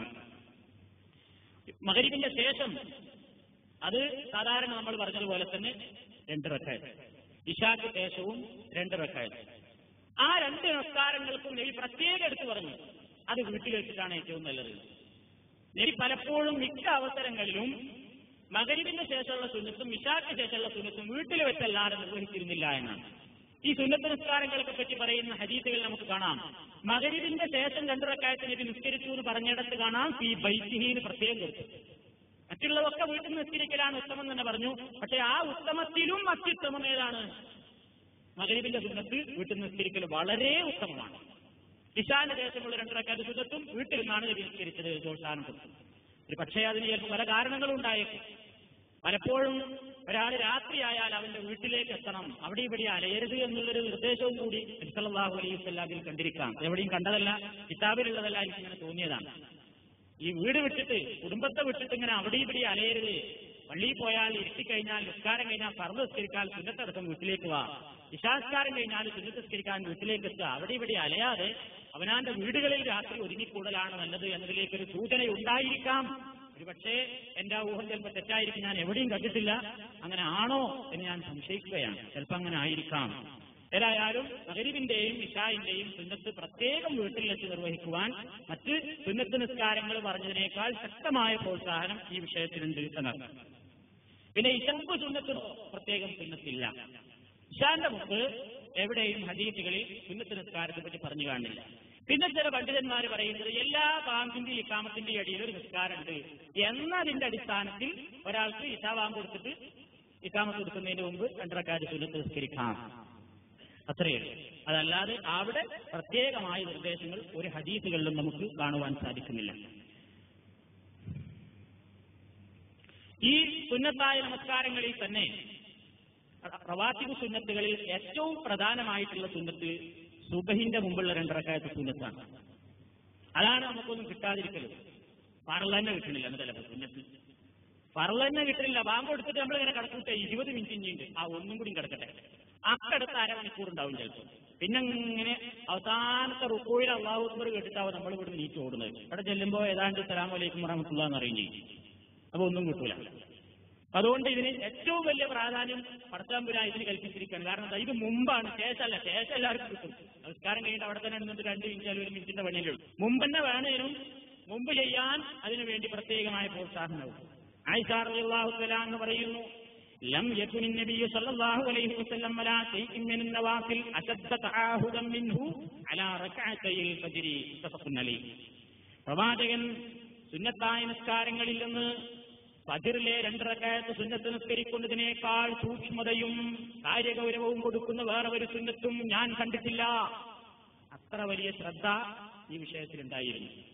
മഗ്രിബിന്റെ ശേഷം അത് സാധാരണ നമ്മൾ പറഞ്ഞതുപോലെ തന്നെ രണ്ട് റക്അത്ത്, ഇശാക്ക് ശേഷവും രണ്ട് റക്അത്ത്. ആ രണ്ട് നമസ്കാരങ്ങൾക്കും നബി പ്രത്യേകം എടുത്തു പറഞ്ഞു അത് വീട്ടിൽ വെച്ചിട്ടാണ് ഏറ്റവും നല്ലത്. നബി പലപ്പോഴും മിക്ക അവസരങ്ങളിലും മഗ്രിബിന്റെ ശേഷമുള്ള സുന്നത്തും ഇശാക്ക് ശേഷമുള്ള സുന്നത്തും വീട്ടിൽ വെച്ചല്ലാതെ നിർവഹിച്ചിരുന്നില്ല എന്നാണ്. ഈ സുന്നത്ത് നിസ്കാരങ്ങളെ പറ്റി പറയുന്ന ഹദീസുകൾ നമുക്ക് കാണാം. മഗ്രിബിന്റെ ശേഷം രണ്ട് റക്അത്ത് നബി നിസ്കരിച്ചു എന്ന് പറഞ്ഞിടത്ത് കാണാം ഫീ ബൈത്തിഹിന് പ്രത്യേകം കൊടുത്തു. മറ്റുള്ളതൊക്കെ വീട്ടിൽ നിസ്കരിക്കലാണ് ഉത്തമം തന്നെ പറഞ്ഞു. പക്ഷെ ആ ഉത്തമത്തിലും അത്യുത്തമം ഏതാണ്? മഗ്രിബിന്റെ സുന്നത്ത് വീട്ടിൽ നിസ്കരിക്കൽ വളരെ ഉത്തമമാണ്. ഇശാന്റെ ശേഷമുള്ള രണ്ട് റക്അത്ത് സുന്നത്തും വീട്ടിൽ നിന്നാണ് നബി നിസ്കരിച്ചത് പ്രോത്സാഹനം കൊടുത്തു. ഒരു പക്ഷേ അതിന് ചിലപ്പോൾ പല കാരണങ്ങളും ഉണ്ടായേക്കും. പലപ്പോഴും ഒരാൾ രാത്രിയായാൽ അവന്റെ വീട്ടിലേക്ക് എത്തണം, അവിടെ ഇവിടെ അലയരുത് എന്നുള്ളൊരു നിർദ്ദേശവും കൂടി നബി സല്ലല്ലാഹു അലൈഹി വസല്ലം കണ്ടിരിക്കാം. എവിടെയും കണ്ടതല്ല, കിതാബിലുള്ളതല്ല, എനിക്കിങ്ങനെ തോന്നിയതാണ്. ഈ വീട് വിട്ടിട്ട് കുടുംബത്തെ വിട്ടിട്ട് ഇങ്ങനെ അവിടെ ഇവിടെ അലയരുത്, പള്ളിയിൽ പോയാൽ ഇരുട്ടിക്കഴിഞ്ഞാൽ നിസ്കാരം കഴിഞ്ഞാൽ ഫർദ് നിസ്കരിക്കാൻ സുന്നത്തടക്കം വീട്ടിലേക്ക് വാ, ഇശാസ്കാരം കഴിഞ്ഞാൽ സുന്നത്ത് നിസ്കരിക്കാൻ വീട്ടിലേക്ക് എത്തുക, അവിടെ ഇവിടെ അലയാതെ അവനാന്റെ വീടുകളിൽ രാത്രി ഒരുങ്ങിക്കൂടലാണ് നല്ലത് എന്നതിലേക്കൊരു സൂചന ഉണ്ടായിരിക്കാം. ഒരു പക്ഷേ എന്റെ ആ ഊഹം ചിലപ്പോൾ തെറ്റായിരിക്കും, ഞാൻ എവിടെയും കണ്ടിട്ടില്ല. അങ്ങനെ ആണോ എന്ന് ഞാൻ സംശയിക്കുകയാണ്. ചിലപ്പോൾ അങ്ങനെ ആയിരിക്കാം. ഏതായാലും മഗ്രിബിന്റെയും ഇശാഇന്റെയും സുന്നത്ത് പ്രത്യേകം വീട്ടിൽ വെച്ച് നിർവഹിക്കുവാൻ മറ്റ് സുന്നത്ത് നിസ്കാരങ്ങൾ പറഞ്ഞതിനേക്കാൾ ശക്തമായ പ്രോത്സാഹനം ഈ വിഷയത്തിലുണ്ട് എന്നർത്ഥം. പിന്നെ ഇശാക്ക് സുന്നത്ത് പ്രത്യേകം സുന്നത്തില്ല. ഇശാന്റെ മുമ്പ് എവിടെയും ഹദീസുകളിൽ സുന്നത്ത് നിസ്കാരത്തെ പറ്റി പറഞ്ഞു കാണില്ല. പിന്നെ ചില പണ്ഡിതന്മാർ പറയുന്നത് എല്ലാ ബാങ്കിന്റെ ഇഖാമത്തിന്റെ ഇടയിൽ ഒരു നിസ്കാരമുണ്ട് എന്നതിന്റെ അടിസ്ഥാനത്തിൽ ഒരാൾക്ക് ഇശാ ബാങ്ക് കൊടുത്തിട്ട് ഇഖാമത്ത് കൊടുക്കുന്നതിന് മുമ്പ് രണ്ട് റക്അത്ത് സുന്നത്ത് നിസ്കരിക്കാം, അത്രയുള്ളൂ. അതല്ലാതെ അവിടെ പ്രത്യേകമായ നിർദ്ദേശങ്ങൾ ഒരു ഹദീസുകളിലും നമുക്ക് കാണുവാൻ സാധിക്കുന്നില്ല. ഈ സുന്നത്തായ നമസ്കാരങ്ങളിൽ തന്നെ റവാത്തിബ് സുന്നത്തുകളിൽ ഏറ്റവും പ്രധാനമായിട്ടുള്ള സുന്നത്ത് സുബഹിന്റെ മുമ്പുള്ള രണ്ട് റക്അത്ത് സുന്നത്താണ്. അതാണ് നമുക്കൊന്നും കിട്ടാതിരിക്കലും. ഫർള് തന്നെ കിട്ടണില്ല എന്ന് ചിലപ്പോൾ സുന്നത്ത് ഫർള് തന്നെ കിട്ടണില്ല. ബാങ്ക് കൊടുത്തിട്ട് നമ്മളിങ്ങനെ കിടക്കൂട്ടെ, ഇരുപത് മിനിറ്റ് ഇനിയുണ്ട്, ആ ഒന്നും കൂടി കിടക്കട്ടെ, അക്കടുത്ത് അരമണിക്കൂർ ഉണ്ടാവും ചിലപ്പോൾ. പിന്നെ ഇങ്ങനെ അവസാനത്തെ റുക്കോയിൽ അല്ലാഹു അക്ബർ കേട്ടിട്ടാവും നമ്മൾ ഇവിടെ നീച്ച് ഓടുന്നത്. ഇവിടെ ചെല്ലുമ്പോൾ ഏതാണ്ട് അസ്സലാമു അലൈക്കും വറഹ്മത്തുള്ളാഹി എന്ന് അറിയുകയും ചെയ്യും. അപ്പൊ ഒന്നും കിട്ടൂല. അതുകൊണ്ട് ഇതിന് ഏറ്റവും വലിയ പ്രാധാന്യം പടച്ചാമ്പുരാൻ ഇതിന് കൽപ്പിച്ചിരിക്കുകയാണ്. കാരണം ഇത് മുമ്പാണ്, ശേഷമല്ല. ശേഷം എല്ലാവർക്കും കിട്ടും. നമസ്കാരം കഴിഞ്ഞിട്ട് അവിടെ തന്നെ നിന്നിട്ട് രണ്ട് മിനിറ്റ് അല്ലെങ്കിൽ ഒരു മിനിറ്റിന്റെ പണിയിലുള്ളൂ. മുമ്പ് തന്നെ വേണേനും മുമ്പ് ചെയ്യാൻ അതിനു വേണ്ടി പ്രത്യേകമായ പ്രോത്സാഹനവും. ആയിഷ റളിയല്ലാഹു തആല എന്ന് പറയുന്നു, ലം യകുനി നബിയ്യു സല്ലല്ലാഹു അലൈഹി വസല്ലം അലാ ശൈഇൻ മിനൻ നവാഫിൽ അശദ്ദ തആഹുദൻ മിൻഹു അലാ റക്അതയിൽ ഫജ്രി മുത്തഫഖുൻ അലൈഹി. പ്രവാചകൻ സുന്നത്തായ നിസ്കാരങ്ങളിൽ നിന്ന് ഫജ്റിലെ രണ്ട് റക്അത്ത് സുന്നത്ത് നിസ്കരിക്കുന്നതിനേക്കാൾ സൂക്ഷ്മതയും കാര്യഗൗരവവും കൊടുക്കുന്ന വേറെ ഒരു സുന്നത്തും ഞാൻ കണ്ടിട്ടില്ല. അത്ര വലിയ ശ്രദ്ധ ഈ വിഷയത്തിലുണ്ടായിരുന്നു.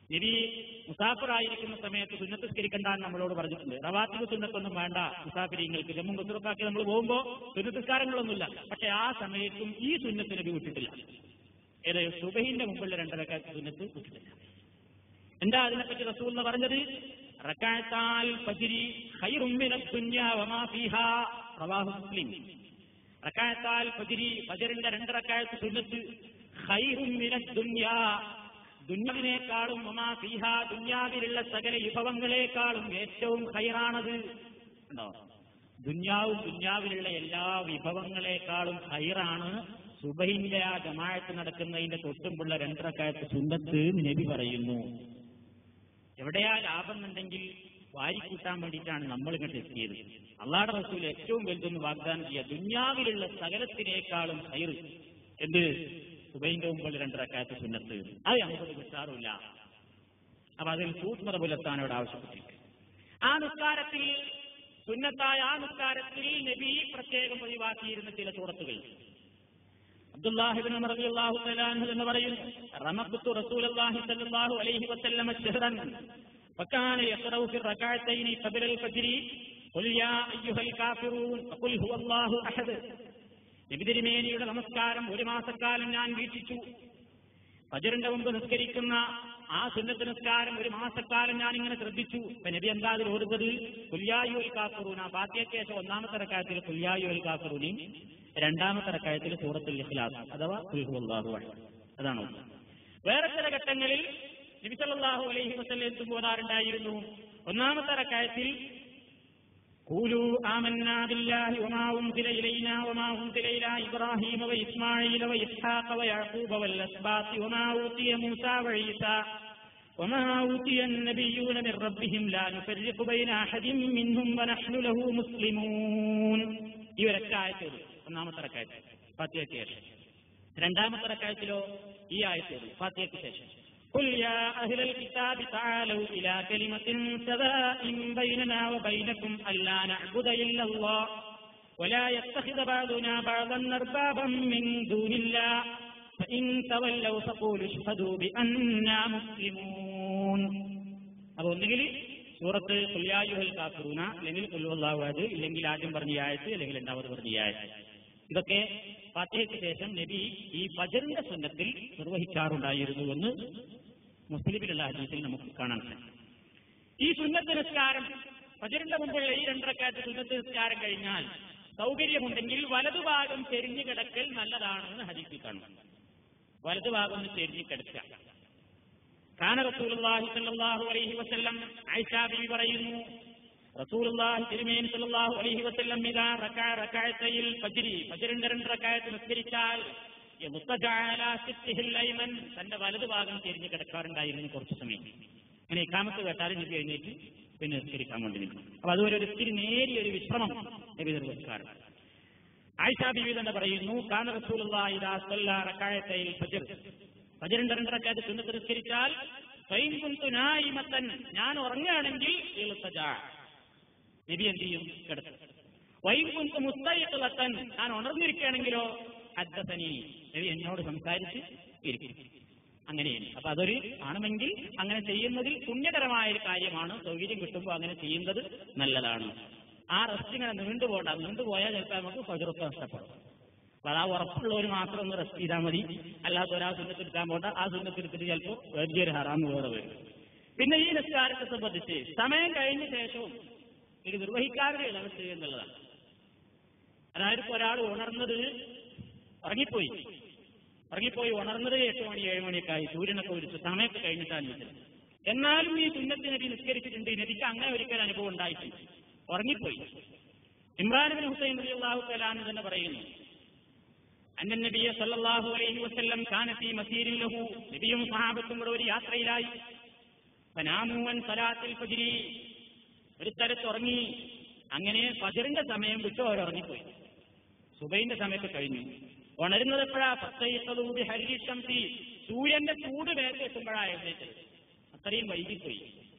നബി മുസാഫിറായിരിക്കുന്ന സമയത്ത് സുന്നത്ത് നിസ്കരിക്കണ്ടാന്ന് നമ്മളോട് പറഞ്ഞിട്ടുണ്ട്. റവാത്തിബ് സുന്നത്തൊന്നും വേണ്ട മുസാഫിരിങ്ങൾക്ക്. ജമ്മു കസൂറൊക്കെ നമ്മൾ പോകുമ്പോൾ സുന്നത്തിസ്കാരങ്ങളൊന്നുമില്ല. പക്ഷെ ആ സമയത്തും ഈ സുന്നത്ത് നബി വിട്ടിട്ടില്ല. ഏത് സുബഹിന്റെ മുമ്പുള്ള രണ്ടരക്കാലത്ത് സുന്നത്ത് വിട്ടിട്ടില്ല. എന്താ അതിനെപ്പറ്റി റസൂൽ എന്ന് പറഞ്ഞത്? റകഅത്താൽ ഫജ്രി ഖൈറും മിനദ് ദുനിയാ വമാ ഫീഹാ, റവാഹു മുസ്ലിം. റകഅത്താൽ ഫജ്രി, ഫജ്റിന്റെ രണ്ട് റകഅത്ത് സുന്നത്ത്, ഖൈറും മിനദ് ദുനിയാ, ദുന്യാവിനേക്കാളും വമാ ഫീഹാ, ദുന്യാവിലുള്ള സകല വിഭവങ്ങളെക്കാളും ഏറ്റവും ഖൈറാണത്. ഉണ്ടോ? ദുന്യാവും ദുന്യാവിലുള്ള എല്ലാ വിഭവങ്ങളെക്കാളും ഖൈറാണ് സുബഹിന്റെ ആ ജമാഅത്ത് നടക്കുന്നതിന്റെ തൊട്ടുമുള്ള രണ്ടരക്കാലത്ത് സുന്നത്ത് നബി പറയുന്നു. എവിടെയാ ലാഭം എന്നുണ്ടെങ്കിൽ വാരിക്കൂട്ടാൻ വേണ്ടിയിട്ടാണ് നമ്മൾ ഇങ്ങോട്ട് എത്തിയത്. അള്ളാഹുവിന്റെ റസൂൽ ഏറ്റവും വലുതെന്ന് വാഗ്ദാനം ചെയ്യുക, ദുന്യാവിലുള്ള സകലത്തിനേക്കാളും ഖൈർ എന്ത്? സുബഹിന്റെ മുമ്പുള്ള രണ്ടരക്കാലത്ത് സുന്നത്ത്. അത് നമുക്ക് കിട്ടാറില്ല. അപ്പൊ അതിൽ സൂക്ഷ്മത പുലർത്താൻ അവിടെ ആവശ്യപ്പെട്ടിരിക്കും. ആ നിസ്കാരത്തിൽ, സുന്നത്തായ ആ നിസ്കാരത്തിൽ നബി പ്രത്യേകം ഒഴിവാക്കിയിരുന്ന ചില സൂറത്തുകൾ. അബ്ദുല്ലാഹി ഇബ്നു ഉമർ റളിയല്ലാഹു തആല അൻഹു എന്ന് പറയുന്നു, റമഖ്തു റസൂലുള്ളാഹി സ്വല്ലല്ലാഹു അലൈഹി വസല്ലം ശഹ്റൻ ഫകാന യഖറഉ ഫി റകഅത്തൈനി ഖബ്ല അൽ-ഫജ്രി ഖുൽ യാ അയ്യുഹൽ കാഫിറൂൻ ഖുൽ ഹുവല്ലാഹു അഹദ്. നബി തിരുമേനിയുടെ നമസ്കാരം ഒരു മാസക്കാലം ഞാൻ വീക്ഷിച്ചു. ഫജ്റിന്റെ മുമ്പ് നിസ്കരിക്കുന്ന ആ സുന്നത്ത് നിസ്കാരം ഒരു മാസക്കാലം ഞാൻ ഇങ്ങനെ ശ്രദ്ധിച്ചു. അപ്പൊ നബി എന്താ അതിൽ ഓടുന്നത്? ഖുൽ യാ അയ്യുഹൽ കാഫിറൂൻ. ഫാത്തിഹയ്ക്ക് ശേഷം ഒന്നാമത്തെ റകഅത്തിൽ ഖുൽ യാ അയ്യുഹൽ കാഫിറൂൻ, രണ്ടാമത്തെ റകഅത്തിൽ സൂറത്തുൽ ഇഖ്ലാസ് അഥവാ ഖുൽ ഹുവല്ലാഹു അഹദ്. അതാണ്. വേറെ ചില ഘട്ടങ്ങളിൽ നബി സല്ലല്ലാഹു അലൈഹി വസല്ലം ഓതാറുണ്ടായിരുന്നു. ഒന്നാമത്തെ റകഅത്തിൽ ഖൂലൂ ആമന്നാ ബില്ലാഹി വമാ ഉൻസില ഇലൈനാ വമാ ഉൻസില ഇലാ ഇബ്രാഹീമ വഇസ്മാഈല വഇസ്ഹാഖ വയഅഖൂബ വൽഅസ്ബാത്തി വമാ ഊതിയ മൂസാ വഈസാ വമാ ഊതിയ അൻ-നബിയ്യൂന മിർ റബ്ബിഹിം ലാ നുഫർരിഖു ബൈന അഹദിൻ മിൻഹും വനഹ്നു ലഹു മുസ്ലിമൂൻ. ഈ ഒരൊറ്റ ആയത്തോട് ഒന്നാമത്തെ റകഅത്തിൽ ഫാത്തിഹയ്ക്ക് ശേഷം. രണ്ടാമത്തെ റകഅത്തിലോ ഈ ആയത്തോട് ഫാത്തിഹയ്ക്ക് ശേഷം ഖുൽ യാ അഹ്ലൽ കിതാബി തആലൂ ഇലാ കലിമത്തിൻ സവാഇൻ ബൈനനാ വബൈനകും അല്ലാ നഅ്ബുദ ഇല്ലല്ലാഹ് വലാ യത്തഖിദ ബഅദുനാ ബഅദൻ അർബാബൻ മിൻ ദൂനില്ലാഹ് ഫഇൻ തവല്ലൗ ഫഖൂലു അശ്ഹദൂ ബിഅന്നാ മുസ്ലിമൂൻ. അപ്പോൾ ഒന്നുകിൽ സൂറത്ത് ഖുൽ യാ അയ്യുഹൽ കാഫിറൂന, അല്ലെങ്കിൽ ഖുൽ ഹുവല്ലാഹു അഹദ്, ഇല്ലെങ്കിൽ ആദ്യം പറഞ്ഞ ആയത്ത്, അല്ലെങ്കിൽ രണ്ടാമത് പറഞ്ഞ ആയത്ത്. ഇതൊക്കെ ഫാത്തിഹയ്ക്ക് ശേഷം നബി ഈ ഫജ്റിന്റെ സുന്നത്തിൽ നിർവഹിക്കാറുണ്ടായിരുന്നുവെന്ന് മുസ്ലിമിലുള്ള ഹദീസിൽ നമുക്ക് കാണാൻ സാധിക്കും. ഈ സുന്നത്ത് നിസ്കാരം, ഫജ്റിന്റെ മുമ്പുള്ള ഈ രണ്ടരക്കാലത്ത് സുന്നത്ത് നിസ്കാരം കഴിഞ്ഞാൽ സൗകര്യമുണ്ടെങ്കിൽ വലതുഭാഗം ചെരിഞ്ഞു കിടക്കൽ നല്ലതാണെന്ന് ഹദീസിൽ കാണും. വലതുഭാഗം ചെരിഞ്ഞു കിടക്കുക. കാന റസൂലുള്ളാഹി സ്വല്ലല്ലാഹു അലൈഹി വസല്ലം, ആയിഷാ ബീവി പറയുന്നു, റസൂലുള്ളാഹി തിരുമേനി സ്വല്ലല്ലാഹു അലൈഹി വസല്ലം ഇദാ റകഅ റകഅത്തയിൽ ഫജ്രി, ഫജ്റിന്റെ രണ്ട് റകഅത്ത് നിസ്കരിച്ചാൽ യമുത്തജഅല സിത്തിഹിൽ അയ്മൻ, തന്റെ വലതുഭാഗം ചെരിഞ്ഞു കിടക്കാറുണ്ടായിരുന്നു കുറച്ചു സമയം. അങ്ങനെ ഇഖാമത്ത് കേട്ടാൽ നബി എഴുന്നേറ്റ് പിന്നെ നിസ്കരിക്കാൻ വേണ്ടി നിൽക്കും. അപ്പൊ അതുപോലെ ഒരു ഇത്തിരി നേരിയൊരു വിശ്രമം നബി നിർവഹിക്കാറുണ്ട്. ആയിഷാ ബീവി തന്നെ പറയുന്നു, കാന റസൂലുള്ളാഹി ഇദാ സ്വല്ല റകഅത്തയിൽ ഫജ്ർ, ഫജ്റിന്റെ രണ്ട് റകഅത്ത് സുന്നത്ത് നിസ്കരിച്ചാൽ ഫൈൻ കുന്തു നായിമത്തൻ, ഞാൻ ഉറങ്ങുകയാണെങ്കിൽ ഇൽത്തജഅ, നബി എന്ത് ചെയ്യും? കിടക്കും. വൈൻ കുന്തു മുസ്തൈഖിളത്തൻ, ഞാൻ ഉണർന്നിരിക്കുകയാണെങ്കിലോ ഹദ്ദസനി, നബി എന്നോട് സംസാരിച്ച് ഇരിക്കും. അങ്ങനെയാണ്. അപ്പൊ അതൊരു ആണെങ്കിൽ അങ്ങനെ ചെയ്യുന്നതിൽ പുണ്യകരമായ ഒരു കാര്യമാണ്. സൗകര്യം കിട്ടുമ്പോൾ അങ്ങനെ ചെയ്യുന്നത് നല്ലതാണ്. ആ റെസ്റ്റ് ഇങ്ങനെ നീണ്ടുപോകണ്ട. നീണ്ടുപോയാൽ ചിലപ്പോൾ നമുക്ക് ഫജ്റൊക്കെ നഷ്ടപ്പെടും. അപ്പൊ ആ ഉറപ്പുള്ളവർ മാത്രം ഒന്ന് റെസ്റ്റ് ചെയ്താൽ മതി. അല്ലാതെ ഒരാൾ സുന്നത്തെടുക്കാൻ പോകണ്ട. ആ സുന്നത്തെടുത്തിട്ട് ചിലപ്പോൾ വലിയൊരു ഹറാന്ന് വേറെ വരും. പിന്നെ ഈ നിസ്കാരത്തെ സംബന്ധിച്ച് സമയം കഴിഞ്ഞ ശേഷവും ഇത് നിർവഹിക്കാതെ ഇളവ് ചെയ്യുന്നുള്ളതാണ്. അതായത് ഇപ്പോൾ ഒരാൾ ഉണർന്നത് ഉറങ്ങിപ്പോയി ഉറങ്ങിപ്പോയി ഉണർന്നത് എട്ട് മണി ഏഴ് മണിയൊക്കെ ആയി, സൂര്യനൊക്കെ ഒഴിച്ച് സമയമൊക്കെ കഴിഞ്ഞിട്ടാണ് നിൽക്കുന്നത്. എന്നാലും ഈ സുന്നത്ത് നബി നിസ്കരിച്ചിട്ടുണ്ട്. നബിക്ക് അങ്ങനെ ഒരിക്കൽ അനുഭവം ഉണ്ടായിട്ടില്ല. ഉറങ്ങിപ്പോയി. ഇമ്രാൻ ഇബ്നു ഹുസൈൻ റളിയല്ലാഹു തആല അൻഹു തന്നെ പറയുന്നു, അന്നൻ നബിയ സല്ലല്ലാഹു അലൈഹി വസല്ലം കാന ഫീ മസീരിൻ ലഹു, നബിയും സഹാബത്തും കൂടെ ഒരു യാത്രയിലായി. ഫനാമു അൻ സലാത്തിൽ ഫജ്രി, ഒരു സ്ഥലത്ത് ഉറങ്ങി. അങ്ങനെ ഫജ്റിന്റെ സമയം വിട്ടു അവർ ഉറങ്ങിപ്പോയി. സുബൈന്റെ സമയത്ത് കഴിഞ്ഞു. ഉണരുന്നത് എപ്പോഴാ? ഫത്തൈഖദൂബി ഹർരി ശംസി, സൂര്യന്റെ ചൂട് വേഗം എത്തുമ്പോഴാണ് എഴുന്നേറ്റത്. അത്രയും വൈകിപ്പോയി.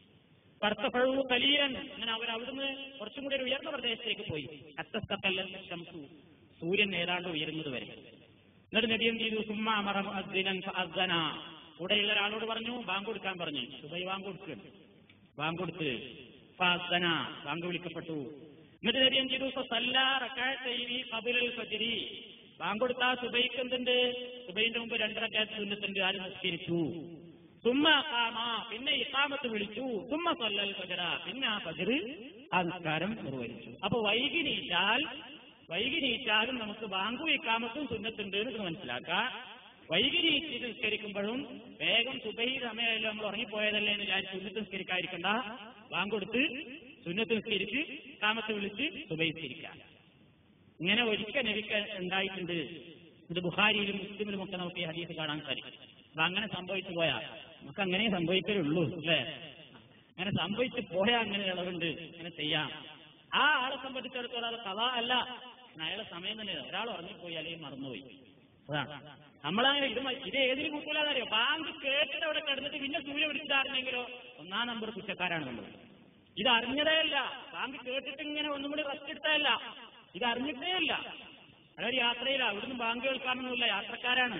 ഫർത്തഫഉ ഖലീലൻ, അങ്ങനെ അവർ അവിടുന്ന് കുറച്ചും കൂടി ഒരു ഉയർന്ന പ്രദേശത്തേക്ക് പോയി. അത്തസ്തഖല്ലൽ ശംസു, സൂര്യൻ ഏതാണ്ട് ഉയരുന്നത് വരെ. എന്നിട്ട് നബി എന്ത് ചെയ്തു? സുമ്മ അമറ മുഅദ്ദിനൻ ഫഅദ്ദന, കൂടെയുള്ള ഒരാളോട് പറഞ്ഞു ബാങ്ക് കൊടുക്കാൻ പറഞ്ഞു. സുബൈ ബാങ്ക് കൊടുക്കുക. ബാങ്ക് കൊടുത്ത് ഫഅസ്തന ബാങ്ക് വിളിക്കപ്പെട്ടു. എന്നിട്ട് നബി എന്ത് ചെയ്തു? സല്ലല്ലാ റകഅത്തൈനി ഖബലൽ ഫജ്രി. ബാങ്ക് കൊടുത്താ സുബൈക്ക് എന്തുണ്ട്? സുബൈന്റെ മുമ്പ് രണ്ട് റകഅത്ത് സുന്നത്തുണ്ട്. ആര് നിസ്കരിച്ചു. സുമ്മ ഖാമ പിന്നെ ഇഖാമത്ത് വിളിച്ചു. സുമ്മ സല്ലൽ ഫജ്റ പിന്നെ ആ ഫജ്ർ ആ നിസ്കാരം നിർവഹിച്ചു. അപ്പൊ വൈകി നീച്ചാൽ വൈകി നീച്ചാലും നമുക്ക് ബാങ്കും ഇഖാമത്തും സുന്നത്തുണ്ട് എന്ന് മനസ്സിലാക്കാം. വൈകി നീച്ച് നിസ്കരിക്കുമ്പോഴും വേഗം സുബഹി സമയമല്ലോ നമ്മൾ ഉറങ്ങിപ്പോയതല്ലേ എന്ന് വിചാരിച്ച് സുന്നത്ത് നിസ്കരിക്കാതിരിക്കണ്ട. ബാങ്ക് കൊടുത്ത് സുന്നത്ത് നിസ്കരിച്ച് ഇഖാമത്ത് വിളിച്ച് സുബഹി നിസ്കരിക്കാം. ഇങ്ങനെ ഒരിക്കൽ നബിക്ക് ഉണ്ടായിട്ടുണ്ട്. ഇത് ബുഖാരിയിലും മുസ്ലിമിലും ഒക്കെ നമുക്ക് ഈ ഹദീസ് കാണാൻ സാധിക്കും. അപ്പൊ അങ്ങനെ സംഭവിച്ചു പോയാൽ നമുക്ക് അങ്ങനെ സംഭവിക്കലുള്ളൂ അല്ലേ? അങ്ങനെ സംഭവിച്ചു പോയാൽ അങ്ങനെ ഇളവുണ്ട്, അങ്ങനെ ചെയ്യാം. ആ ആളെ സംബന്ധിച്ചിടത്തോളം അത് കഥ അല്ല, അയാളെ സമയം തന്നെ. ഒരാൾ ഉറങ്ങിപ്പോയി അല്ലെങ്കിൽ മറന്നുപോയി. അതാണ് നമ്മളങ്ങനെ ഇത് ഇത് ഏതിന് കൂട്ടൂലെന്നറിയോ? ബാങ്ക് കേട്ടിട്ട് അവിടെ കിടന്നിട്ട് പിന്നെ സൂര്യ പിടിച്ചായിരുന്നെങ്കിലോ ഒന്നാം നമ്പർ കുറ്റക്കാരാണ് നമ്മൾ. ഇത് അറിഞ്ഞതേ അല്ല. ബാങ്ക് കേട്ടിട്ട് ഇങ്ങനെ ഒന്നും കൂടി റെസ്റ്റ് എടുത്തതല്ല, ഇത് അറിഞ്ഞിട്ടേ ഇല്ല. അതൊരു യാത്രയില്ല. അവിടുന്ന് ബാങ്ക് കേൾക്കാമെന്നില്ല, യാത്രക്കാരാണ്.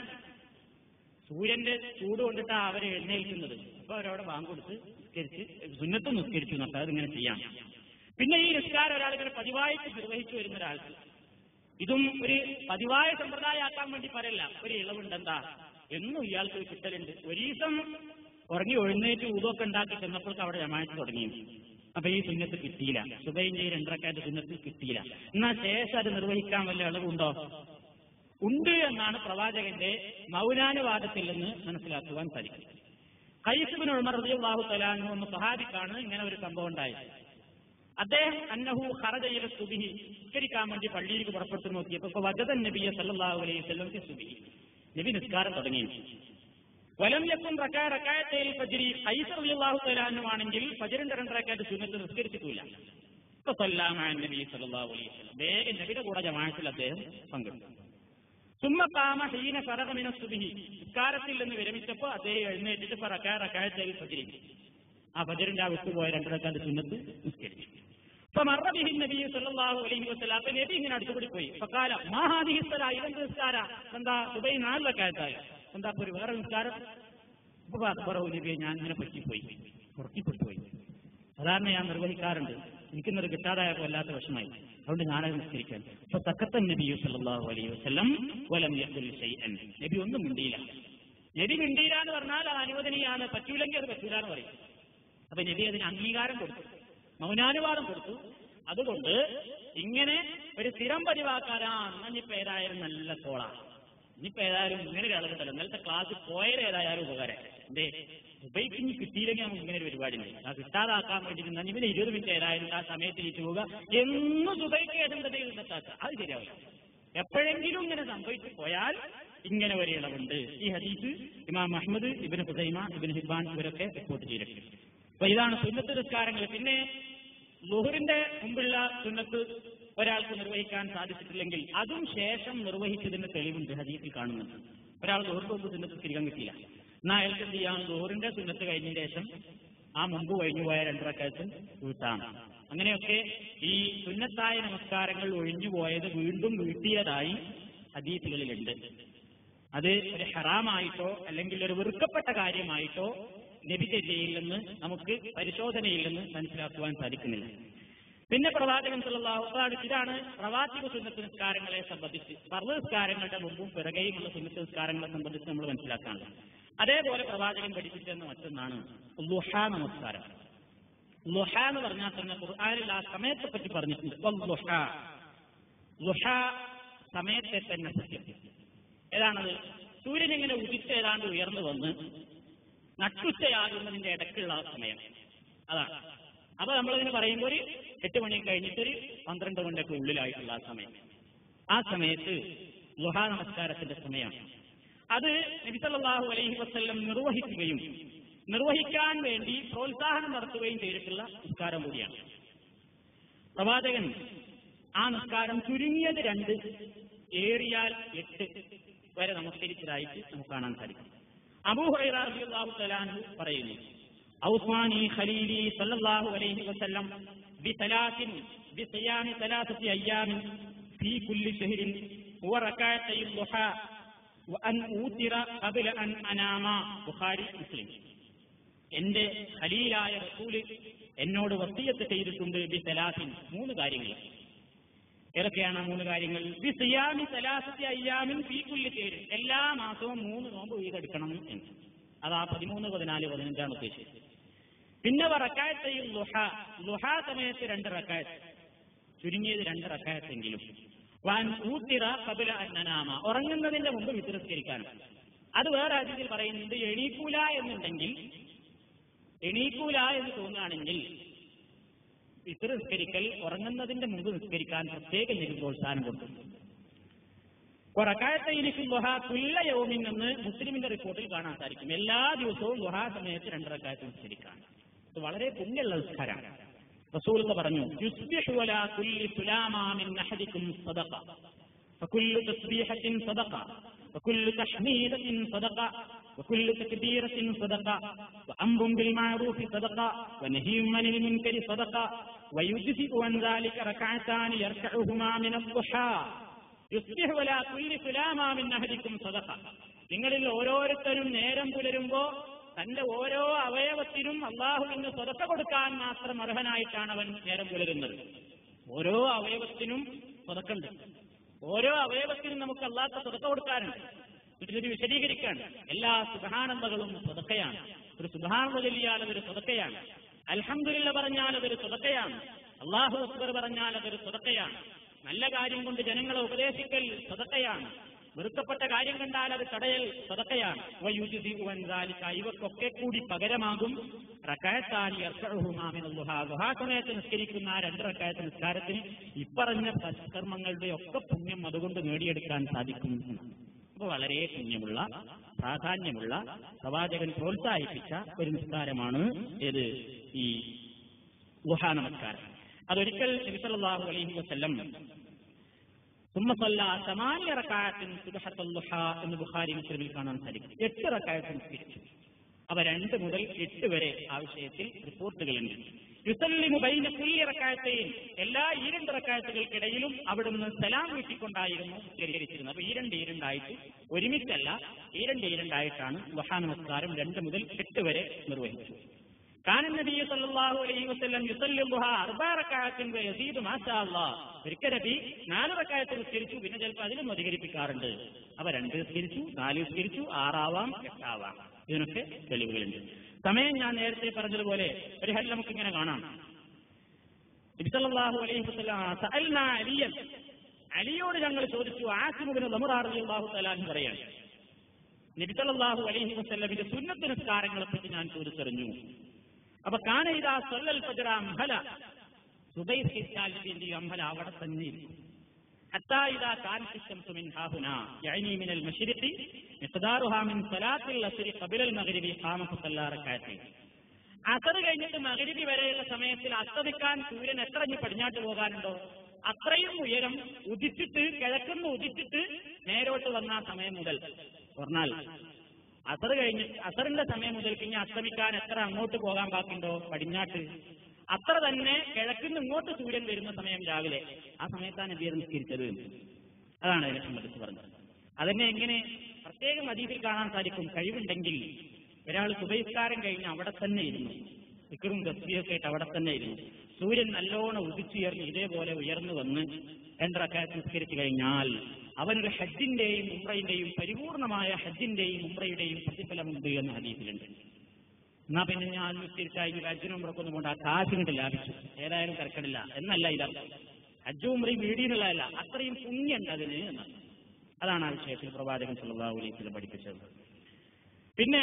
സൂര്യന്റെ ചൂട് കൊണ്ടിട്ടാണ് അവർ എഴുന്നേൽക്കുന്നത്. അപ്പൊ അവരവിടെ ബാങ്ക് കൊടുത്ത് നിസ്കരിച്ച് സുന്നത്തും നിസ്കരിച്ചു നോക്കാം. അതിങ്ങനെ ചെയ്യാം. പിന്നെ ഈ നിസ്കാരം ഒരാളിങ്ങനെ പതിവായിട്ട് നിർവഹിച്ചു വരുന്ന ഒരാൾക്ക് ഇതും ഒരു പതിവായ സമ്പ്രദായമാക്കാൻ വേണ്ടി പറയല്ല. ഒരു ഇളവുണ്ട്. എന്താ എന്നും ഇയാൾക്ക് കിട്ടലുണ്ട്. ഒരു ദിവസം ഉറങ്ങി എഴുന്നേറ്റ് ഊതൊക്കെ ഉണ്ടാക്കി ചെന്നപ്പോഴേക്ക് അവിടെ ജമാഅത്ത് തുടങ്ങി. അപ്പൊ ഈ സുന്നത്ത് കിട്ടിയില്ല. സുബൈന്റെ ഈ രണ്ടരക്കാറ്റ് സുന്നത്ത് കിട്ടിയില്ല. എന്നാൽ ശേഷം അത് നിർവഹിക്കാൻ വല്ല ഇളവുണ്ടോ? ഉണ്ട് എന്നാണ് പ്രവാചകന്റെ മൗനാനുവാദത്തിൽ നിന്ന് മനസ്സിലാക്കുവാൻ സാധിക്കും. ഖൈസ് ഇബ്നു ഉമർ റളിയല്ലാഹു തആല അൻഹു എന്ന സഹാബിക്കാണ് ഇങ്ങനെ ഒരു സംഭവം ഉണ്ടായത്. അദ്ദേഹം അന്നഹു ഖറജ ഇല സുബ്ഹി നിസ്കരിക്കാൻ വേണ്ടി പള്ളിയിലേക്ക് പുറപ്പെട്ടു നോക്കിയപ്പോൾ വജദ നബിയ സല്ലല്ലാഹു അലൈഹി വസല്ലം ഫി സുബ്ഹി. നബി നിസ്കാരം തുടങ്ങി. വലം യകുൻ റകഅ റകഅത്തൈൽ ഫജ്രി. ഖൈസ് റളിയല്ലാഹു തആല അൻഹു ആണെങ്കിൽ ഫജ്റിന്റെ രണ്ട് റകഅത്ത് സുന്നത്ത് നിസ്കരിച്ചിട്ടില്ല. അപ്പോൾ സല്ലല്ലാഹു അലൈഹി നബി സല്ലല്ലാഹു അലൈഹി വസല്ലം വേഗം നബിയുടെ കൂടെ ജമാഅത്തിൽ അദ്ദേഹം പങ്കെടുത്തു. സുമ്മ ഖാമ ഹീന ഫറഗ മിന സുബ്ഹി. നിസ്കാരത്തിൽ നിന്ന് വിരമിച്ചപ്പോൾ അദ്ദേഹം എഴുന്നേറ്റിട്ട് റകഅ റകഅത്തൈൽ ഫജ്രി ആ ഫജ്റിന്റെ ആ വിട്ടുപോയ രണ്ട് റകഅത്ത് സുന്നത്ത് നിസ്കരിച്ചു. അപ്പൊ മറ ബിഹി നബി സല്ലല്ലാഹു അലൈഹി വസല്ലം. അപ്പൊ നബി ഇങ്ങനെ അടുത്തുകൂടി പോയി. ഫഖാല മാ ഹാദിഹി സ്വലാ. ഇതെന്ത് നിസ്കാരം? എന്താ സുബൈ നാല് റകഅത്തായ എന്താ ഒരു വേറെ നിസ്കാരം? അപ്പൊ അക്ബറു നബിയെ ഞാൻ ഇങ്ങനെ പറ്റിപ്പോയി, പുറത്തിപ്പെട്ടുപോയി. സാധാരണ ഞാൻ നിർവഹിക്കാറുണ്ട്, എനിക്കിന്നൊരു കിട്ടാതായപ്പോൾ വല്ലാത്ത വിഷമായി. അതുകൊണ്ട് ഞാനത് നിസ്കരിക്കാൻ. അപ്പൊ തഖത്ത നബി സല്ലല്ലാഹു അലൈഹി വസല്ലം വലം യഖുൽ ശൈഅൻ. നബി ഒന്നും മിണ്ടിയില്ല. നബി മിണ്ടിയില്ല എന്ന് പറഞ്ഞാൽ അത് അനുവദനീയാണ്, പറ്റൂലെങ്കിൽ അത് പറ്റൂല എന്ന് പറയും. അപ്പൊ നബി അതിന് അംഗീകാരം കൊടുത്തു, മൗനാനുവാദം കൊടുത്തു. അതുകൊണ്ട് ഇങ്ങനെ ഒരു സ്ഥിരം പതിവാക്കാരാണ്. ഇനിയിപ്പോ ഏതായാലും നല്ല കോളാണ്. ഇനിയിപ്പോ ഏതായാലും ഇങ്ങനെ ഒരു അളവുണ്ടല്ലോ. ഇന്നലത്തെ ക്ലാസ് പോയത് ഏതായാലും ഉപകാരം. എന്തേ സുബൈക്ക് ഇനി കിട്ടിയില്ലെങ്കിൽ നമുക്ക് ഇങ്ങനെ ഒരു പരിപാടി ഉണ്ട്. ആ കിട്ടാതാക്കാൻ വേണ്ടി നിന്നാൽ ഇവന് ഇരുപത് മിനിറ്റ് ഏതായാലും ആ സമയത്ത് ഇരിച്ചു പോവുക. എന്നും സുബൈക്ക് ഏതെങ്കിലും ഇന്നത്താക്ക അത് ശരിയാവില്ല. എപ്പോഴെങ്കിലും ഇങ്ങനെ സംഭവിച്ചു പോയാൽ ഇങ്ങനെ ഒരു ഇളവുണ്ട്. ഈ ഹദീസ് Imam Ahmad, Ibn Khuzaymah, Ibn Hibban ഇവരൊക്കെ റിപ്പോർട്ട് ചെയ്തിട്ടുണ്ട്. അപ്പൊ ഇതാണ് സുന്നത്ത് നിസ്കാരങ്ങൾ. പിന്നെ ളുഹറിന്റെ മുമ്പുള്ള സുന്നത്ത് ഒരാൾക്ക് നിർവഹിക്കാൻ സാധിച്ചിട്ടില്ലെങ്കിൽ അതും ശേഷം നിർവഹിച്ചതിന് തെളിവുണ്ട്, ഹദീസിൽ കാണുന്നുണ്ട്. ഒരാൾ ളുഹറിന്റെ മുമ്പ് സുന്നത്ത് നിസ്കരിക്കാൻ കിട്ടിയില്ല, എന്നാൽ അയാൾക്ക് എന്ത് ചെയ്യാം? ളുഹറിന്റെ സുന്നത്ത് കഴിഞ്ഞതിന് ശേഷം ആ മുമ്പ് കഴിഞ്ഞു പോയ രണ്ട് റകഅത്ത് വീട്ടാം. അങ്ങനെയൊക്കെ ഈ സുന്നത്തായ നമസ്കാരങ്ങൾ ഒഴിഞ്ഞുപോയത് വീണ്ടും വീട്ടിയതായി ഹദീസുകളിലുണ്ട്. അത് ഒരു ഹറാമായിട്ടോ അല്ലെങ്കിൽ ഒരു വെറുക്കപ്പെട്ട കാര്യമായിട്ടോ നബിചര്യയിൽ നിന്ന് നമുക്ക് പരിശോധനയിൽ നിന്ന് മനസ്സിലാക്കുവാൻ സാധിക്കുന്നില്ല. പിന്നെ പ്രവാചകൻ സല്ലല്ലാഹു അലൈഹി വസല്ലം ഇതാണ് റവാത്തിബ് സുന്നത്ത് നിസ്കാരങ്ങളെ സംബന്ധിച്ച്, ഫർള് നിസ്കാരങ്ങളുടെ മുമ്പും പിറകെയുമുള്ള സുന്നത്ത് നിസ്കാരങ്ങളെ സംബന്ധിച്ച് നമ്മൾ മനസ്സിലാക്കാനുള്ളത്. അതേപോലെ പ്രവാചകൻ പഠിപ്പിച്ചെന്ന മറ്റൊന്നാണ് ളുഹാ നമസ്കാരം. ളുഹ എന്ന് പറഞ്ഞാൽ തന്നെ ഖുർആനിൽ ആ സമയത്തെ പറ്റി പറഞ്ഞിട്ടുണ്ട്. ളുഹ സമയത്തെ തന്നെ സത്യം. ഏതാണത്? സൂര്യൻ ഇങ്ങനെ ഉദിച്ച് ഏതാണ്ട് ഉയർന്നു വന്ന് നട്ടുച്ചയാകുന്നതിന്റെ ഇടയ്ക്കുള്ള സമയം അതാണ്. അപ്പൊ നമ്മളിങ്ങനെ പറയുമ്പോൾ ഒരു എട്ട് മണി കഴിഞ്ഞിട്ടൊരു പന്ത്രണ്ട് മണിയൊക്കെ ഉള്ളിലായിട്ടുള്ള ആ സമയം, ആ സമയത്ത് ളുഹാ നമസ്കാരത്തിന്റെ സമയമാണ്. അത് നബി സല്ലല്ലാഹു അലൈഹി വസല്ലം നിർവഹിക്കുകയും നിർവഹിക്കാൻ വേണ്ടി പ്രോത്സാഹനം നടത്തുകയും ചെയ്തിട്ടുള്ള നിസ്കാരം കൂടിയാണ്. പ്രവാചകൻ ആ നിസ്കാരം ചുരുങ്ങിയത് രണ്ട്, ഏറിയാൽ എട്ട് വരെ നമസ്കരിച്ചതായിട്ട് നമുക്ക് കാണാൻ സാധിക്കും. അബൂ ഹുറൈറ റളിയല്ലാഹു തആല അൻഹു പറയുന്നു, ഔസ്മാനി ഖലീലി സല്ലല്ലാഹു അലൈഹി വസല്ലം ബിസലാത്തിൻ ബിസിയാമി സലാസത്തി അയ്യാമിൻ ഫീ കുല്ലി ശഹ്രിൻ വറകഅത്തൈ ളുഹാ വഅൻ ഊതിറ ഖബല അൻ അനാമ. ബുഖാരി, മുസ്ലിം. എന്റെ ഖലീലായ റസൂല് എന്നോട് വസിയത്ത് ചെയ്തിട്ടുണ്ട് ബി സലാസിൻ, മൂന്ന് കാര്യങ്ങൾ. ഏതൊക്കെയാണ് മൂന്ന് കാര്യങ്ങൾ? ബി സിയാമി സലാസത്തി അയ്യാമിൻ ഫീ കുല്ലി ശഹ്ർ, എല്ലാ മാസവും മൂന്ന് നോമ്പ് വീതെടുക്കണം എന്ന്. അതാ പതിമൂന്ന് പതിനാല് പതിനഞ്ചാണ് ഉദ്ദേശിച്ചത്. പിന്നെ റക്അത്തൈ ളുഹ, ളുഹ സമയത്ത് രണ്ട് റക്അത്ത്, ചുരുങ്ങിയത് രണ്ട് റക്അത്തെങ്കിലും. വഅൻ ഊതിറ ഖബല അൻ അനാമ, ഉറങ്ങുന്നതിന്റെ മുമ്പ് വിത്ർ നിസ്കരിക്കാനും. അത് വേറെ ഹദീസിൽ പറയുന്നുണ്ട്, എണീക്കൂല എന്നുണ്ടെങ്കിൽ, എണീക്കൂല എന്ന് തോന്നുകയാണെങ്കിൽ വിത്ർ നിസ്കരിക്കൽ ഉറങ്ങുന്നതിന്റെ മുമ്പ് നിസ്കരിക്കാൻ പ്രത്യേകം എനിക്ക് പ്രോത്സാഹനം കൊടുക്കുന്നു. റക്അത്തൈനി ളുഹ കുല്ല യൗമിൻ എന്ന് മുസ്ലിമിന്റെ റിപ്പോർട്ടിൽ കാണാൻ സാധിക്കും. എല്ലാ ദിവസവും ളുഹ സമയത്ത് രണ്ട് റക്അത്ത് നിസ്കരിക്കാൻ. ഇത് വളരെ പുണ്യമുള്ള നിസ്കാരമാണ്. റസൂൽ പറഞ്ഞു, യുസ്ബിഹു വലാ കുല്ലി സുലാമാ മിൻ അഹദികും സദഖ ഫകുല്ലു തസ്ബീഹത്തിൻ സദഖ വകുല്ലു തഹ്മീദത്തിൻ സദഖ വകുല്ലു തക്ബീറത്തിൻ സദഖ വഅംറുൻ ബിൽ മഅറൂഫി സദഖ വനഹ്യും അനിൽ മുൻകരി സദഖ വയുജ്സിഉ അൻ ദാലിക റക്അതാനി യർകഉഹുമാ മിൻ അദ്ദുഹാ. യുസ്ബിഹു വലാ കുല്ലി സുലാമാ മിൻ അഹദികും സദഖ, നിങ്ങളിൽ ഓരോരുത്തരും നേരം പുലരുമ്പോ തന്റെ ഓരോ അവയവത്തിനും അള്ളാഹുവിന് സ്വതക്ക കൊടുക്കാൻ മാത്രം അർഹനായിട്ടാണ് അവൻ നേരം പുലരുന്നത്. ഓരോ അവയവത്തിനും സ്വതക്കുണ്ട്. ഓരോ അവയവത്തിനും നമുക്ക് അള്ളാഹ് സ്വതക്ക കൊടുക്കാറുണ്ട്. ഇത് വിശദീകരിക്കാണ്. എല്ലാ സുബ്ഹാനല്ലാഹുകളും സ്വതക്കയാണ്. ഒരു സുബ്ഹാനല്ലാഹ് ചൊല്ലിയാൽ അതൊരു സ്വതക്കയാണ്. അൽഹംദുലില്ലാഹ് പറഞ്ഞാൽ അതൊരു സ്വതക്കയാണ്. അല്ലാഹു അക്ബർ പറഞ്ഞാൽ അതൊരു സ്വതക്കയാണ്. നല്ല കാര്യം കൊണ്ട് ജനങ്ങളെ ഉപദേശിക്കൽ സ്വതക്കയാണ്. വെറുക്കപ്പെട്ട കാര്യം കണ്ടാൽ അത് തടയൽ സദഖയാണ്. വയുജ്സിഉ അൻ ദാലിക, ഇവക്കൊക്കെ കൂടി പകരമാകും റക്അത്താനി യർകഉഹുമാ മിനൽ ളുഹാ, ളുഹാ സമയത്ത് നിസ്കരിക്കുന്ന രണ്ട് റക്അത്ത് നിസ്കാരത്തിന് ഇപ്പറഞ്ഞ സത്കർമ്മങ്ങളുടെ ഒക്കെ പുണ്യം അതുകൊണ്ട് നേടിയെടുക്കാൻ സാധിക്കും. അപ്പോൾ വളരെ പുണ്യമുള്ള, പ്രാധാന്യമുള്ള, പ്രവാചകൻ പ്രോത്സാഹിപ്പിച്ച ഒരു നിസ്കാരമാണ് ഏത്? ഈ ളുഹാ നമസ്കാരം. അതൊരിക്കൽ നബി സല്ലല്ലാഹു അലൈഹി വസല്ലം സുമ്മ സല്ല സമാനിയ റക്അത്തിൻ സുബ്ഹത്തുൽ ളുഹാ എന്ന് ബുഖാരി മുസ്ലിമിൽ കാണാൻ സാധിക്കും. എട്ട് റക്അത്ത് നിസ്കരിച്ചു. അവ രണ്ട് മുതൽ എട്ട് വരെ ആ വിഷയത്തിൽ റിപ്പോർട്ടുകളുണ്ട്. യുസല്ലിമു ബൈന കുല്ലി റക്അത്തൈൻ, എല്ലാ ഈ രണ്ട് റക്അത്തുകൾക്കിടയിലും അവിടുന്ന് സലാം വീട്ടിക്കൊണ്ടായിരുന്നു നിസ്കരിച്ചിരുന്നത്. അപ്പൊ ഈ രണ്ട് ഈരണ്ടായിട്ട് ഒരുമിച്ചല്ല, ഈ രണ്ട് ഈരണ്ടായിട്ടാണ് ളുഹാ നമസ്കാരം രണ്ട് മുതൽ എട്ട് വരെ നിർവഹിച്ചത്. കാന നബി സല്ലല്ലാഹു അലൈഹി വസല്ലം യുസല്ലി ളുഹാ അർബഅ റക്അത്തിൻ വയസീദു മാ ശാ അല്ലാഹ്, ഒരിക്കൽ നബി നാല് റക്അത്ത് നിസ്കരിച്ചു, പിന്നെ ചിലപ്പോൾ അതിലും അധികരിപ്പിക്കാറുണ്ട്. അവ രണ്ട് നിസ്കരിച്ചു, നാല് നിസ്കരിച്ചു, ആറാവാം, എട്ടാവാം. ഇതിനൊക്കെ തെളിവുകളുണ്ട്. സമയം ഞാൻ നേരത്തെ പറഞ്ഞതുപോലെ ഒരു ഹൽ നമുക്ക് ഇങ്ങനെ കാണാം. നബി സല്ലല്ലാഹു അലൈഹി വസല്ലം സഅൽനാ അലിയൻ, അലിയോട് ഞങ്ങൾ ചോദിച്ചു. ആസിം ഇബ്നു ദമർ റളിയല്ലാഹു തആല അൻഹു പറയാണ്, നബി സല്ലല്ലാഹു അലൈഹി വസല്ലമിന്റെ സുന്നത്ത് നിസ്കാരങ്ങളെ പറ്റി ഞാൻ ചോദിച്ചറിഞ്ഞു. അപ്പൊ കാന ഇദാ സല്ലൽ ഫജ്റ അംഹല, സുബൈഹ് നിസ്കാരം നബി അംഹല അവിടെ തന്നെ ഇരിക്കും. ഹത്താ ഇദാ കാനത് ശംസു മിൻ ഹാഹുനാ യഅനി മിനൽ മശ്രിഖി മിഖ്ദാറുഹാ മിൻ സലാത്തിൽ അസ്രി ഖബലൽ മഗ്രിബി ഖാമ ഫസല്ല റക്അത്തൈൻ. അസർ കഴിഞ്ഞിട്ട് മഗ്രിബി വരെയുള്ള സമയത്തിൽ അസ്തമിക്കാൻ സൂര്യൻ എത്ര ഇനി പടിഞ്ഞാട്ട് പോകാനുണ്ടോ അത്രയും ഉയരം ഉദിച്ചിട്ട്, കിഴക്കുന്ന് ഉദിച്ചിട്ട് നേരോട്ട് വന്ന സമയം മുതൽ പറഞ്ഞാൽ അസർ കഴിഞ്ഞ് അസറിന്റെ സമയം മുതൽ പിന്നെ അസ്തമിക്കാൻ എത്ര അങ്ങോട്ട് പോകാൻ ബാക്കിയുണ്ടോ പടിഞ്ഞാട്ട്, അത്ര തന്നെ കിഴക്കുന്ന് ഇങ്ങോട്ട് സൂര്യൻ വരുന്ന സമയം രാവിലെ, ആ സമയത്താണ് നബി നിസ്കരിച്ചത്. അതാണ് അതിനെ സംബന്ധിച്ച് പറഞ്ഞത്. അതന്നെ എങ്ങനെ പ്രത്യേകം ഹദീസിൽ കാണാൻ സാധിക്കും. കഴിവുണ്ടെങ്കിൽ ഒരാൾ സുബഹിസ്കാരം കഴിഞ്ഞ് അവിടെ തന്നെ ഇരുന്നു, ദിക്റും തസ്ബീഹൊക്കെ ആയിട്ട് അവിടെ തന്നെ ഇരുന്നു, സൂര്യൻ നല്ലോണം ഉദിച്ചുയർന്ന് ഇതേപോലെ ഉയർന്നു വന്ന് രണ്ട് റക്അത്ത് നിസ്കരിച്ചു കഴിഞ്ഞാൽ അവനൊരു ഹജ്ജിന്റെയും ഉംറയുടെയും പരിപൂർണമായ ഹജ്ജിന്റെയും ഉംറയുടെയും പ്രതിഫലമുണ്ട് എന്ന ഹദീസിലുണ്ട്. എന്നാ പിന്നെ ഞാൻ നിസ്കരിച്ചായി ഹജ്ജിനും ഉംറക്കൊന്നും കൊണ്ട് ആ കാശ് കൊണ്ട് ലാഭിച്ചു, ഏതായാലും തിരക്കടില്ല എന്നല്ല ഇതർത്ഥം. ഹജ്ജും ഉംറയും വീടിയുള്ളതല്ല, അത്രയും പുണ്യുണ്ട് അതിന് എന്നാണ്. അതാണ് ആ വിഷയത്തിൽ പ്രവാചകൻ സല്ലല്ലാഹു അലൈഹി വസല്ലം പഠിപ്പിച്ചത്. പിന്നെ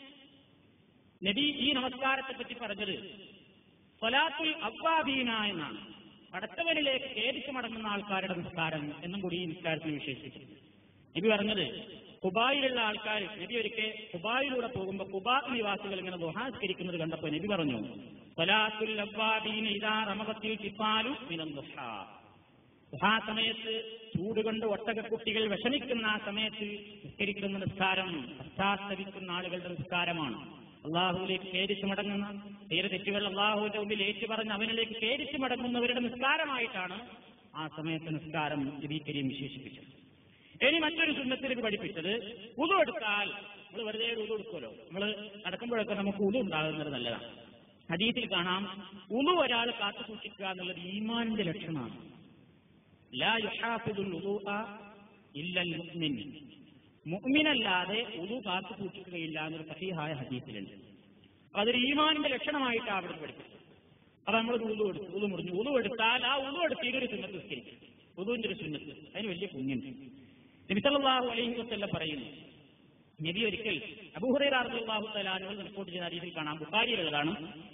നബി ഈ നമസ്കാരത്തെ പറ്റി പറഞ്ഞത് സ്വലാത്തുൽ അവ്വാബീന എന്നാണ്, പടച്ചവനിലേക്ക് ഖേദിച്ചു മടങ്ങുന്ന ആൾക്കാരുടെ നിസ്കാരം എന്നും കൂടി ഈ നിസ്കാരത്തിന് വിശേഷിച്ചിട്ടുണ്ട്. നബി പറഞ്ഞത് ഖുബായിലുള്ള ആൾക്കാർ, നബി ഒരിക്കൽ ഖുബായിലൂടെ പോകുമ്പോൾ ഖുബാ നിവാസികൾ ഇങ്ങനെ ദുഹാസ്കരിക്കുന്നത് കണ്ടപ്പോൾ നബി പറഞ്ഞു, സ്വലാത്തുൽ അവ്വാബീന ഇദാ റമദത്തിൽ തിഫാലു മിനൽ ദുഹാ, ദുഹാ സമയത്ത് ചൂടുകൊണ്ട് ഒട്ടകക്കുട്ടികൾ വിഷമിക്കുന്ന ആ സമയത്ത് നിസ്കരിക്കുന്ന നിസ്കാരം പശ്ചാത്തപിക്കുന്ന ആളുകളുടെ നിസ്കാരമാണ്. അള്ളാഹുവിലേക്ക് ഖേദിച്ചു മടങ്ങുന്ന, തീരെ തെറ്റുകൾ അള്ളാഹുവിന്റെ മുമ്പിൽ ഏറ്റു പറഞ്ഞ് അവനിലേക്ക് ഖേദിച്ചു മടങ്ങുന്നവരുടെ നിസ്കാരമായിട്ടാണ് ആ സമയത്ത് നിസ്കാരം നബി കരീം വിശേഷിപ്പിച്ചത്. ഇനി മറ്റൊരു സുന്നത്തിലേക്ക് പഠിപ്പിച്ചത് ഉളു എടുത്താൽ നമ്മൾ വെറുതെ ഉളു എടുക്കുമല്ലോ, നമ്മൾ നടക്കുമ്പോഴൊക്കെ നമുക്ക് ഉളു ഉണ്ടാകുന്നത് നല്ലതാണ്. ഹദീസിൽ കാണാം, ഉളു ഒരാൾ കാത്തു സൂക്ഷിക്കുക എന്നുള്ളത് ഈമാനിന്റെ ലക്ഷണമാണ്. ലാ യുഹാഫിദുൽ വുദൂഅ ഇല്ലൽ മുഅ്മിൻ, മുഅ്മിനല്ലാതെ ഉളു കാത്തു സൂക്ഷിക്കുകയില്ല എന്നൊരു സഹീഹായ ഹദീസിലുണ്ട്. അതൊരു ഈമാനിന്റെ ലക്ഷണമായിട്ടാണ് അവിടെ പഠിപ്പിച്ചത്. അപ്പൊ നമ്മൾ ഉളു എടുത്തു, ഉളു മുറിഞ്ഞു, ഉളു എടുത്താൽ ആ ഉളു എടുത്തിട്ട് ഒരു സുന്നത്ത് നിസ്കരിക്കും. ഉളുവിന്റെ ഒരു സുന്നത്ത്, അതിന് വലിയ പുണ്യമുണ്ട്. നബി സല്ലല്ലാഹു അലൈഹി വസല്ലം പറയുന്നു, നബി ഒരിക്കൽ അബൂ ഹുറൈറ റളിയല്ലാഹു തആല അൻഹു റിപ്പോർട്ട് ചെയ്ത ഹദീസിൽ കാണാം, ബുഖാരിയിലുള്ളതാണ്.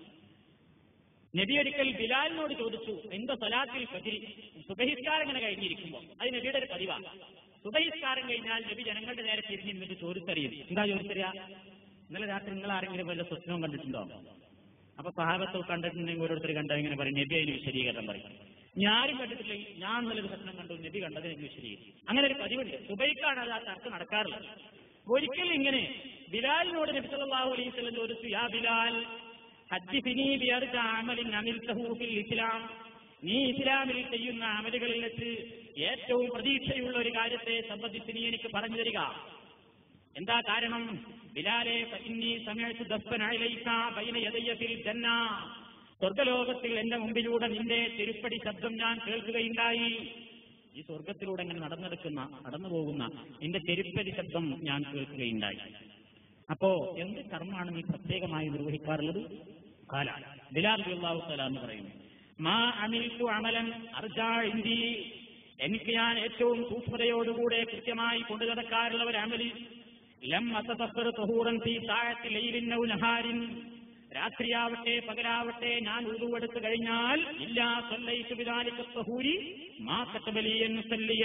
നബി ഒരിക്കൽ ബിലാലിനോട് ചോദിച്ചു, എന്താ സലാത്തിൽ ഫജ്ർ, സുബഹിസ്കാരം ഇങ്ങനെ കഴിഞ്ഞിരിക്കുമ്പോൾ, അത് നബിയുടെ ഒരു പതിവാണ്. സുബഹിസ്കാരം കഴിഞ്ഞാൽ നബി ജനങ്ങളുടെ നേരെ തിരിഞ്ഞ് നിന്നിട്ട് ചോദിച്ചറിയും. എന്താ ചോദിച്ചറിയാ? ഇന്നലെ രാത്രി നിങ്ങൾ ആരെങ്കിലും വല്ല സ്വപ്നവും കണ്ടിട്ടുണ്ടോ? അപ്പൊ സഹാബത്ത് കണ്ടിട്ടുണ്ടെങ്കിൽ ഓരോരുത്തർ കണ്ടോ ഇങ്ങനെ പറയും, നബി അതിന് വിശദീകരണം പറയും. ഞാനും കണ്ടിട്ടില്ലെങ്കിൽ ഞാൻ നല്ലൊരു സ്വപ്നം കണ്ടു, നബി കണ്ടത് എനിക്ക് വിശദീകരിക്കും. അങ്ങനെ ഒരു പതിവുണ്ട്. സുബൈക്കാണ് അത് ആ ചർച്ച നടക്കാറുള്ളത്. ഒരിക്കൽ ഇങ്ങനെ ബിലാലിനോട് നബി സല്ലല്ലാഹു അലൈഹി വസല്ലം ചോദിച്ചു, യാ ബിലാൽ ഹദ്ദിസ്നി ബിഅർജ അമലിൻ അമിൽതഹു ഫിൽ ഇസ്ലാം, നീ ഇസ്ലാമിൽ ചെയ്യുന്ന അമലുകളിൽ വെച്ച് ഏറ്റവും പ്രതീക്ഷയുള്ള ഒരു കാര്യത്തെ സംബന്ധിച്ച് നീ എനിക്ക് പറഞ്ഞു തരിക. എന്താ കാരണം? ബിലാലെ ഫഇന്നി സമഅതു ദഫ്ഫന അലൈക ബൈന യദയ്യ ഫിൽ ജന്ന, സ്വർഗ്ഗലോകത്തിൽ എന്റെ മുമ്പിലൂടെ നിന്റെ തിരുപ്പടി ശബ്ദം ഞാൻ കേൾക്കുകയുണ്ടായി. ഈ സ്വർഗത്തിലൂടെ ഇങ്ങനെ നടന്നെടുക്കുന്ന നടന്നു പോകുന്ന നിന്റെ തിരുപ്പടി ശബ്ദം ഞാൻ കേൾക്കുകയുണ്ടായി. അപ്പോ എന്ത് കർമ്മമാണ് നീ പ്രത്യേകമായി നിർവഹിക്കാറുള്ളത്? കാല ബിലാൽ റളിയല്ലാഹു തആല എന്ന് പറയുന്നു, മാ അമിൽതു അമലൻ അർജാ ഇൻദി, എനിക്ക് ഞാൻ ഏറ്റവും സൂക്ഷ്മതയോടുകൂടെ കൃത്യമായി കൊണ്ടു നടക്കാറുള്ള ഒരു അമലി, ലം അതതഫർ തഹൂറൻ ഫീ സാഅത്തി ലൈലിൻ ഔ നഹാരിൻ, രാത്രിയാവട്ടെ പകലാവട്ടെ ഞാൻ ഉളു എടുത്തു കഴിഞ്ഞാൽ ഇല്ലാ സല്ലൈതു ബിദാലിക തഹൂരി മാ കതബലി അൻ സല്ലിയ,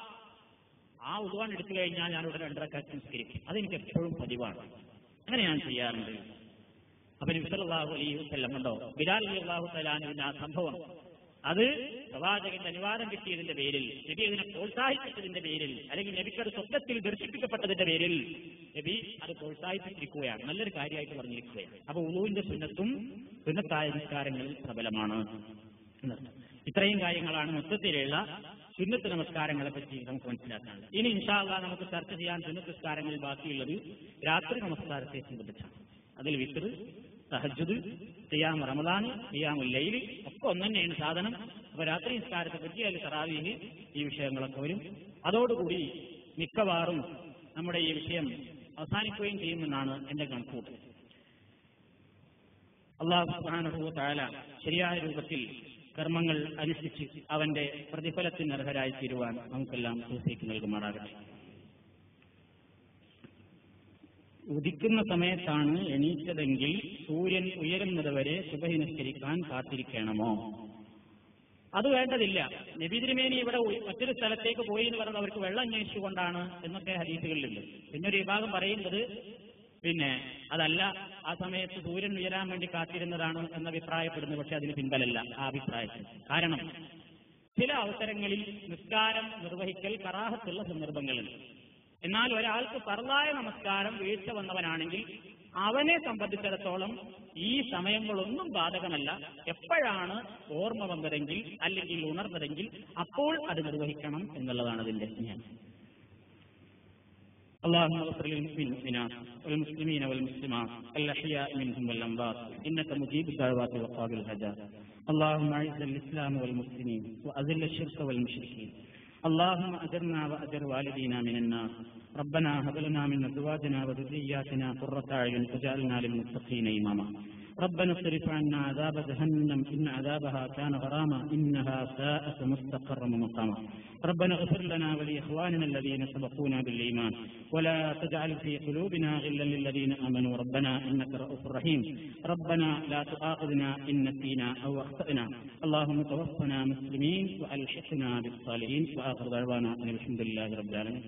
ആ ഉളുവാൻ എടുത്തു കഴിഞ്ഞാൽ ഞാൻ ഉടനെ രണ്ട് റക്അത്ത് നിസ്കരിക്കും. അതെനിക്ക് എപ്പോഴും പതിവാണ്, അങ്ങനെ ഞാൻ ചെയ്യാറുണ്ട്. അപ്പൊ നബി സല്ലല്ലാഹു അലൈഹി വസല്ലം കണ്ടോ, ബിലാൽ റളിയല്ലാഹു തആല അൻഹുവിന്റെ ആ സംഭവം, അത് പ്രവാചകന്റെ അനുവാദം കിട്ടിയതിന്റെ പേരിൽ, നബി അതിനെ പ്രോത്സാഹിപ്പിച്ചതിന്റെ പേരിൽ, അല്ലെങ്കിൽ നബിക്കത് സ്വപ്നത്തിൽ ദർശിപ്പിക്കപ്പെട്ടതിന്റെ പേരിൽ നബി അത് പ്രോത്സാഹിപ്പിച്ചിരിക്കുകയാണ്, നല്ലൊരു കാര്യമായിട്ട് പറഞ്ഞിരിക്കുകയാണ്. അപ്പൊ ഉളുവിന്റെ സുന്നത്തും സുന്നത്തായ നിസ്കാരങ്ങളിൽ പ്രബലമാണ്. ഇത്രയും കാര്യങ്ങളാണ് മൊത്തത്തിലുള്ള സുന്നത്ത് നമസ്കാരങ്ങളെ പറ്റി നമുക്ക് മനസ്സിലാക്കാനുള്ളത്. ഇനി ഇൻഷാ അല്ലാഹ് നമുക്ക് ചർച്ച ചെയ്യാൻ സുന്നത്ത് നിസ്കാരങ്ങളിൽ ബാക്കിയുള്ളത് രാത്രി നമസ്കാരത്തെ സംബന്ധിച്ചാണ്. അതിൽ വിത്ർ, തഹജ്ജുദ്, ഖിയാം റമദാൻ, ഖിയാമുൽ ലൈൽ ഒക്കെ ഒന്ന് തന്നെയാണ് സാധനം. അപ്പൊ രാത്രി നിസ്കാരത്തെ പറ്റി അതിൽ തറാവീഹ് ഈ വിഷയങ്ങളൊക്കെ വരും. അതോടുകൂടി മിക്കവാറും നമ്മുടെ ഈ വിഷയം അവസാനിക്കുകയും ചെയ്യുമെന്നാണ് എന്റെ കണക്കൂട്ട്. അല്ലാഹു സുബ്ഹാനഹു വ തആല ശരിയായ രൂപത്തിൽ കർമ്മങ്ങൾ അനുഷ്ഠിച്ച് അവന്റെ പ്രതിഫലത്തിന് അർഹരായി തീരുവാൻ നമുക്കെല്ലാം തൗഫീഖ് നൽകുമാറാകട്ടെ. ഉദിക്കുന്ന സമയത്താണ് എണീറ്റതെങ്കിൽ സൂര്യൻ ഉയരുന്നതുവരെ സുബഹി നിസ്കരിക്കാൻ കാത്തിരിക്കണമോ? അത് വേണ്ടതില്ല. നബി തിരുമേനി ഇവിടെ മറ്റൊരു സ്ഥലത്തേക്ക് പോയി എന്ന് പറയുന്നത് അവർക്ക് വെള്ളം അന്വേഷിച്ചുകൊണ്ടാണ് എന്നൊക്കെ ഹദീസുകളിലുണ്ട്. പിന്നെ ഒരു വിഭാഗം പറയുന്നത് പിന്നെ അതല്ല, ആ സമയത്ത് സൂര്യൻ ഉയരാൻ വേണ്ടി കാത്തിരുന്നതാണ് എന്ന് അഭിപ്രായപ്പെടുന്നു. പക്ഷെ അതിന് പിൻബലല്ല ആ അഭിപ്രായത്തിൽ. കാരണം ചില അവസരങ്ങളിൽ നിസ്കാരം നിർവഹിക്കൽ കറാഹത്തുള്ള സന്ദർഭങ്ങളുണ്ട്. എന്നാൽ ഒരാൾക്ക് ഫർളായ നമസ്കാരം വീഴ്ച വന്നവനാണെങ്കിൽ അവനെ സംബന്ധിച്ചിടത്തോളം ഈ സമയങ്ങളൊന്നും ബാധകമല്ല. എപ്പോഴാണ് ഓർമ്മ വന്നതെങ്കിൽ അല്ലെങ്കിൽ ഉണർന്നതെങ്കിൽ അപ്പോൾ അത് നിർവഹിക്കണം എന്നുള്ളതാണ് അതിന്റെ ജ്ഞാനം. اللهم اغفر للمؤمنين والمسلمين والمسلمات الأحياء منهم والأموات إنك مجيب الدعوات وقابل الحاجات. اللهم أعز الإسلام والمسلمين وأذل الشرك والمشركين. اللهم أجرنا وأجر والدينا من النار. ربنا هب لنا من أزواجنا وذرياتنا قرة أعين واجعلنا للمتقين إماما. ربنا اصرف عنا عذاب جهنم إن عذابها كان غراما إنها ساءت مستقرا ومقاما. ربنا اغفر لنا ولإخواننا الذين سبقونا بالإيمان ولا تجعل في قلوبنا غلا للذين آمنوا ربنا إنك رؤوف رحيم. ربنا لا تؤاخذنا إن نسينا أو أخطأنا. اللهم توفنا مسلمين وألحقنا بالصالحين. وآخر دعوانا أن الحمد لله رب العالمين.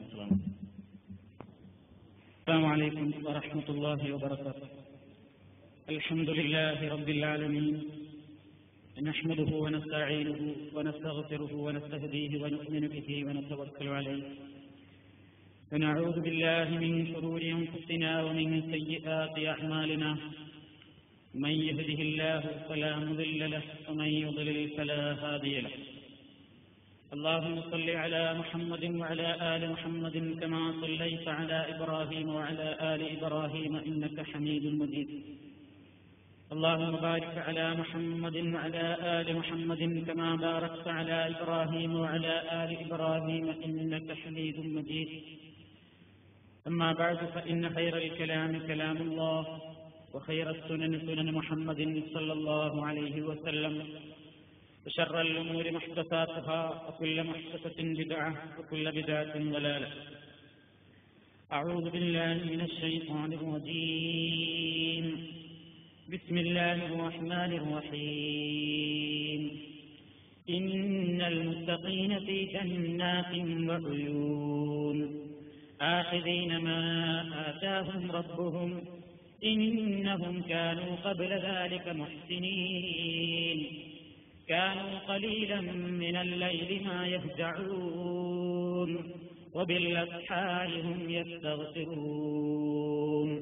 السلام عليكم ورحمة الله وبركاته. الحمد لله رب العالمين، نحمده ونستعينه ونستغفره ونستهديه ونؤمن به ونتوكل عليه، ونعوذ بالله من شرور أنفسنا ومن سيئات أعمالنا، من يهده الله فلا مضل له ومن يضلل فلا هادي له، اللهم صل على محمد وعلى آل محمد كما صليت على إبراهيم وعلى آل إبراهيم إنك حميد مجيد. اللهم بارك على محمد وعلى آل محمد كما باركت على إبراهيم وعلى آل إبراهيم إنك حميد مجيد. أما بعد فإن خير الكلام كلام الله وخير السنن سنن محمد صلى الله عليه وسلم وشر الأمور محدثاتها وكل محدثة بدعة وكل بدعة ضلالة. أعوذ بالله من الشيطان الرجيم. بسم الله الرحمن الرحيم. إن المتقين في جنات وعيون آخذين ما آتاهم ربهم إنهم كانوا قبل ذلك محسنين كانوا قليلا من الليل ما يهجعون وبالأسحار هم يستغفرون.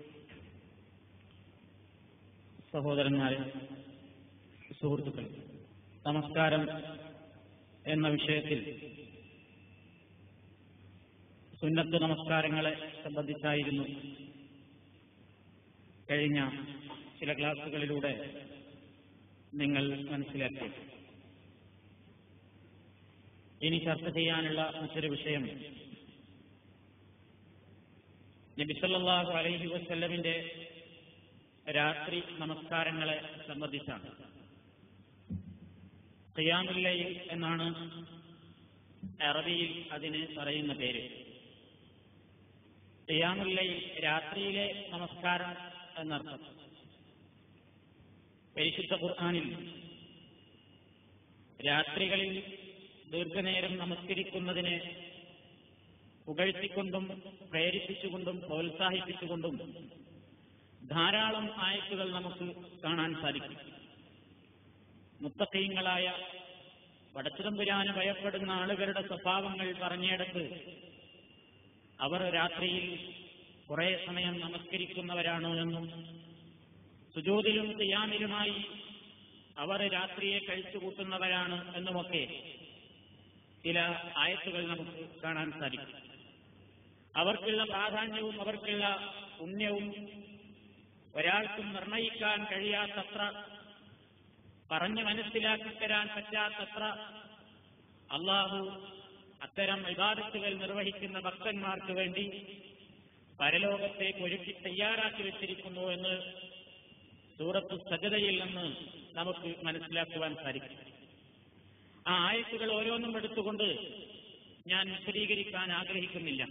സഹോദരന്മാരെ, സുഹൃത്തുക്കളെ, നമസ്കാരം എന്ന വിഷയത്തിൽ സുന്നത്ത് നമസ്കാരങ്ങളെ സംബന്ധിച്ചായിരുന്നു കഴിഞ്ഞ ചില ക്ലാസുകളിലൂടെ നിങ്ങൾ മനസ്സിലാക്കി. ഇനി ചർച്ച ചെയ്യാനുള്ള മറ്റൊരു വിഷയം നബി സല്ലല്ലാഹു അലൈഹി വസല്ലമിന്റെ രാത്രി നമസ്കാരങ്ങളെ സംബന്ധിച്ചാണ്. ഖിയാമുൽ ലൈൽ എന്നാണ് അറബിയിൽ അതിന് പറയുന്ന പേര്. ഖിയാമുൽ ലൈൽ രാത്രിയിലെ നമസ്കാരം എന്നർത്ഥം. പരിശുദ്ധ ഖുർആനിൽ രാത്രികളിൽ ദീർഘനേരം നമസ്കരിക്കുന്നതിനെ പുകഴ്ത്തിക്കൊണ്ടും പ്രേരിപ്പിച്ചുകൊണ്ടും പ്രോത്സാഹിപ്പിച്ചുകൊണ്ടും ധാരാളം ആയത്തുകൾ നമുക്ക് കാണാൻ സാധിക്കും. മുത്തഖീങ്ങളായ പടച്ചതമ്പുരാനെ ഭയപ്പെടുന്ന ആളുകളുടെ സ്വഭാവങ്ങൾ പറഞ്ഞിടത്ത് അവർ രാത്രിയിൽ കുറെ സമയം നമസ്കരിക്കുന്നവരാണ് എന്നും സുജൂദിലും ഖിയാമിലുമായി അവർ രാത്രിയെ കഴിച്ചുകൂട്ടുന്നവരാണ് എന്നുമൊക്കെ ചില ആയത്തുകൾ നമുക്ക് കാണാൻ സാധിക്കും. അവർക്കുള്ള പ്രാധാന്യവും അവർക്കുള്ള പുണ്യവും ഒരാൾക്കും നിർണയിക്കാൻ കഴിയാത്തത്ര, പറഞ്ഞു മനസ്സിലാക്കി തരാൻ പറ്റാത്തത്ര അള്ളാഹു അത്തരം ഇബാദത്തുകൾ നിർവഹിക്കുന്ന ഭക്തന്മാർക്ക് വേണ്ടി പരലോകത്തേക്ക് ഒരുക്കി തയ്യാറാക്കി വെച്ചിരിക്കുന്നു എന്ന് സൂറത്തു സജദയിൽ നിന്ന് നമുക്ക് മനസ്സിലാക്കുവാൻ സാധിക്കും. ആ ആയത്തുകൾ ഓരോന്നും എടുത്തുകൊണ്ട് ഞാൻ വിശദീകരിക്കാൻ ആഗ്രഹിക്കുന്നില്ല.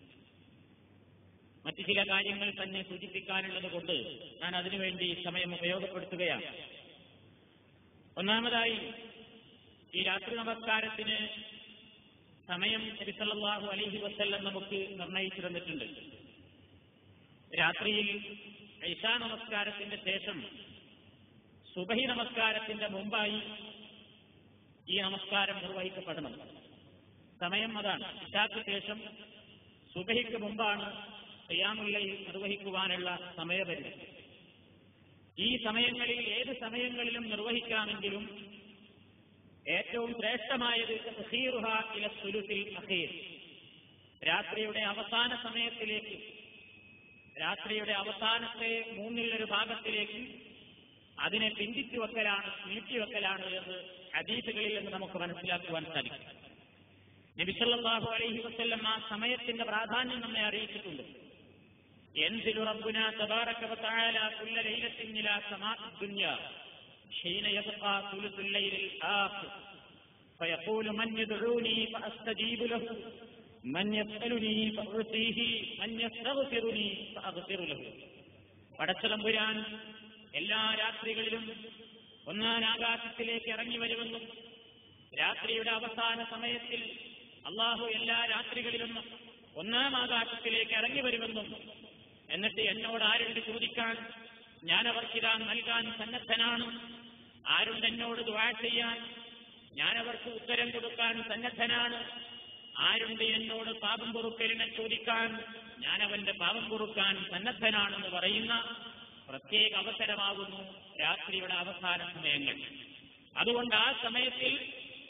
മറ്റു ചില കാര്യങ്ങൾ തന്നെ സൂചിപ്പിക്കാനുള്ളത് കൊണ്ട് ഞാൻ അതിനുവേണ്ടി സമയം ഉപയോഗപ്പെടുത്തുകയാണ്. ഒന്നാമതായി, ഈ രാത്രി നമസ്കാരത്തിന് സമയം നബി സല്ലല്ലാഹു അലൈഹി വസല്ലം നമുക്ക് നിർണയിച്ചു തന്നിട്ടുണ്ട്. രാത്രിയിൽ ഇശാ നമസ്കാരത്തിന്റെ ശേഷം സുബഹി നമസ്കാരത്തിന്റെ മുമ്പായി ഈ നമസ്കാരം നിർവഹിക്കപ്പെടണം. സമയം അതാണ്. ഇശാക്ക് ശേഷം സുബഹിക്ക് മുമ്പാണ് ഖിയാമുൽ ലൈൽ നിർവഹിക്കുവാനുള്ള സമയപരിധി. ഈ സമയങ്ങളിൽ ഏത് സമയങ്ങളിലും നിർവഹിക്കാമെങ്കിലും ഏറ്റവും ശ്രേഷ്ഠമായത് തഖീറുഹാ ഇല സുലുസിൽ അഖീർ, രാത്രിയുടെ അവസാന സമയത്തിലേക്ക്, രാത്രിയുടെ അവസാനത്തെ മൂന്നിലൊരു ഭാഗത്തിലേക്ക് അതിനെ പിന്തിച്ചു വെക്കലാണ്, നീട്ടിവെക്കലാണ് എന്ന് ഹദീസുകളിൽ നിന്ന് നമുക്ക് മനസ്സിലാക്കുവാൻ സാധിക്കും. നബി സല്ലല്ലാഹു അലൈഹി വസല്ലം ആ സമയത്തിന്റെ പ്രാധാന്യം നമ്മെ അറിയിച്ചിട്ടുണ്ട്. യൻസിലു റബ്ബുനാ തബാറക വതആല കുല്ല ലൈലത്തിൻ ഇലാ സമാഇ ദുനിയ ഹീന യബ്ഖാ സുലുസുൽ ലൈലിൽ ആഖിർ ഫയഖൂലു മൻ യദ്ഊനി ഫഅസ്തജീബു ലഹു മൻ യസ്അലുനി ഫഉതീഹി മൻ യസ്തഗ്ഫിറുനി ഫഅഗ്ഫിറു ലഹു. പടച്ചതമ്പുരാൻ എല്ലാ രാത്രികളിലും ഒന്നാം ആകാശത്തിലേക്ക് ഇറങ്ങി വരുമെന്നും രാത്രിയുടെ അവസാന സമയത്തിൽ അള്ളാഹു എല്ലാ രാത്രികളിലും ഒന്നാം ആകാശത്തിലേക്ക് ഇറങ്ങി വരുമെന്നും എന്നിട്ട് എന്നോട് ആരുണ്ട് ചോദിക്കാൻ, ഞാൻ അവർക്കിതാ നൽകാൻ സന്നദ്ധനാണ്. ആരുണ്ട് എന്നോട് ദുആ ചെയ്യാൻ, ഞാൻ അവർക്ക് ഉത്തരം കൊടുക്കാൻ സന്നദ്ധനാണ്. ആരുണ്ട് എന്നോട് പാപം പൊറുക്കലിനെ ചോദിക്കാൻ, ഞാൻ അവന്റെ പാപം പൊറുക്കാൻ സന്നദ്ധനാണെന്ന് പറയുന്ന പ്രത്യേക അവസരമാകുന്നു രാത്രിയുടെ അവസാന സമയങ്ങൾ. അതുകൊണ്ട് ആ സമയത്തിൽ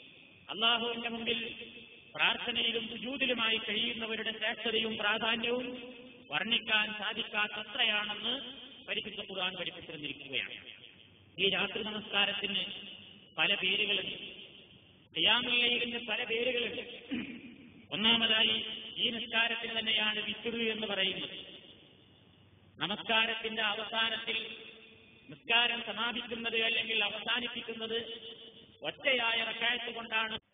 അള്ളാഹുവിന്റെ മുമ്പിൽ പ്രാർത്ഥനയിലും സുജൂദിലുമായി കഴിയുന്നവരുടെ ശ്രേഷ്ഠതയും പ്രാധാന്യവും വർണ്ണിക്കാൻ സാധിക്കാത്തത്രയാണെന്ന് പരിശുദ്ധ ഖുർആൻ പഠിപ്പിച്ചിരുന്നിരിക്കുകയാണ്. ഈ രാത്രി നമസ്കാരത്തിന് പല പേരുകളുണ്ട്, ഖിയാമുൽ ലൈലിന് പല പേരുകളുണ്ട്. ഒന്നാമതായി ഈ നിസ്കാരത്തിന് തന്നെയാണ് വിത്ർ എന്ന് പറയുന്നത്. നമസ്കാരത്തിന്റെ അവസാനത്തിൽ നിസ്കാരം സമാപിക്കുന്നത് അല്ലെങ്കിൽ അവസാനിപ്പിക്കുന്നത് ഒറ്റയായ റക്അത്ത് കൊണ്ടാണ്.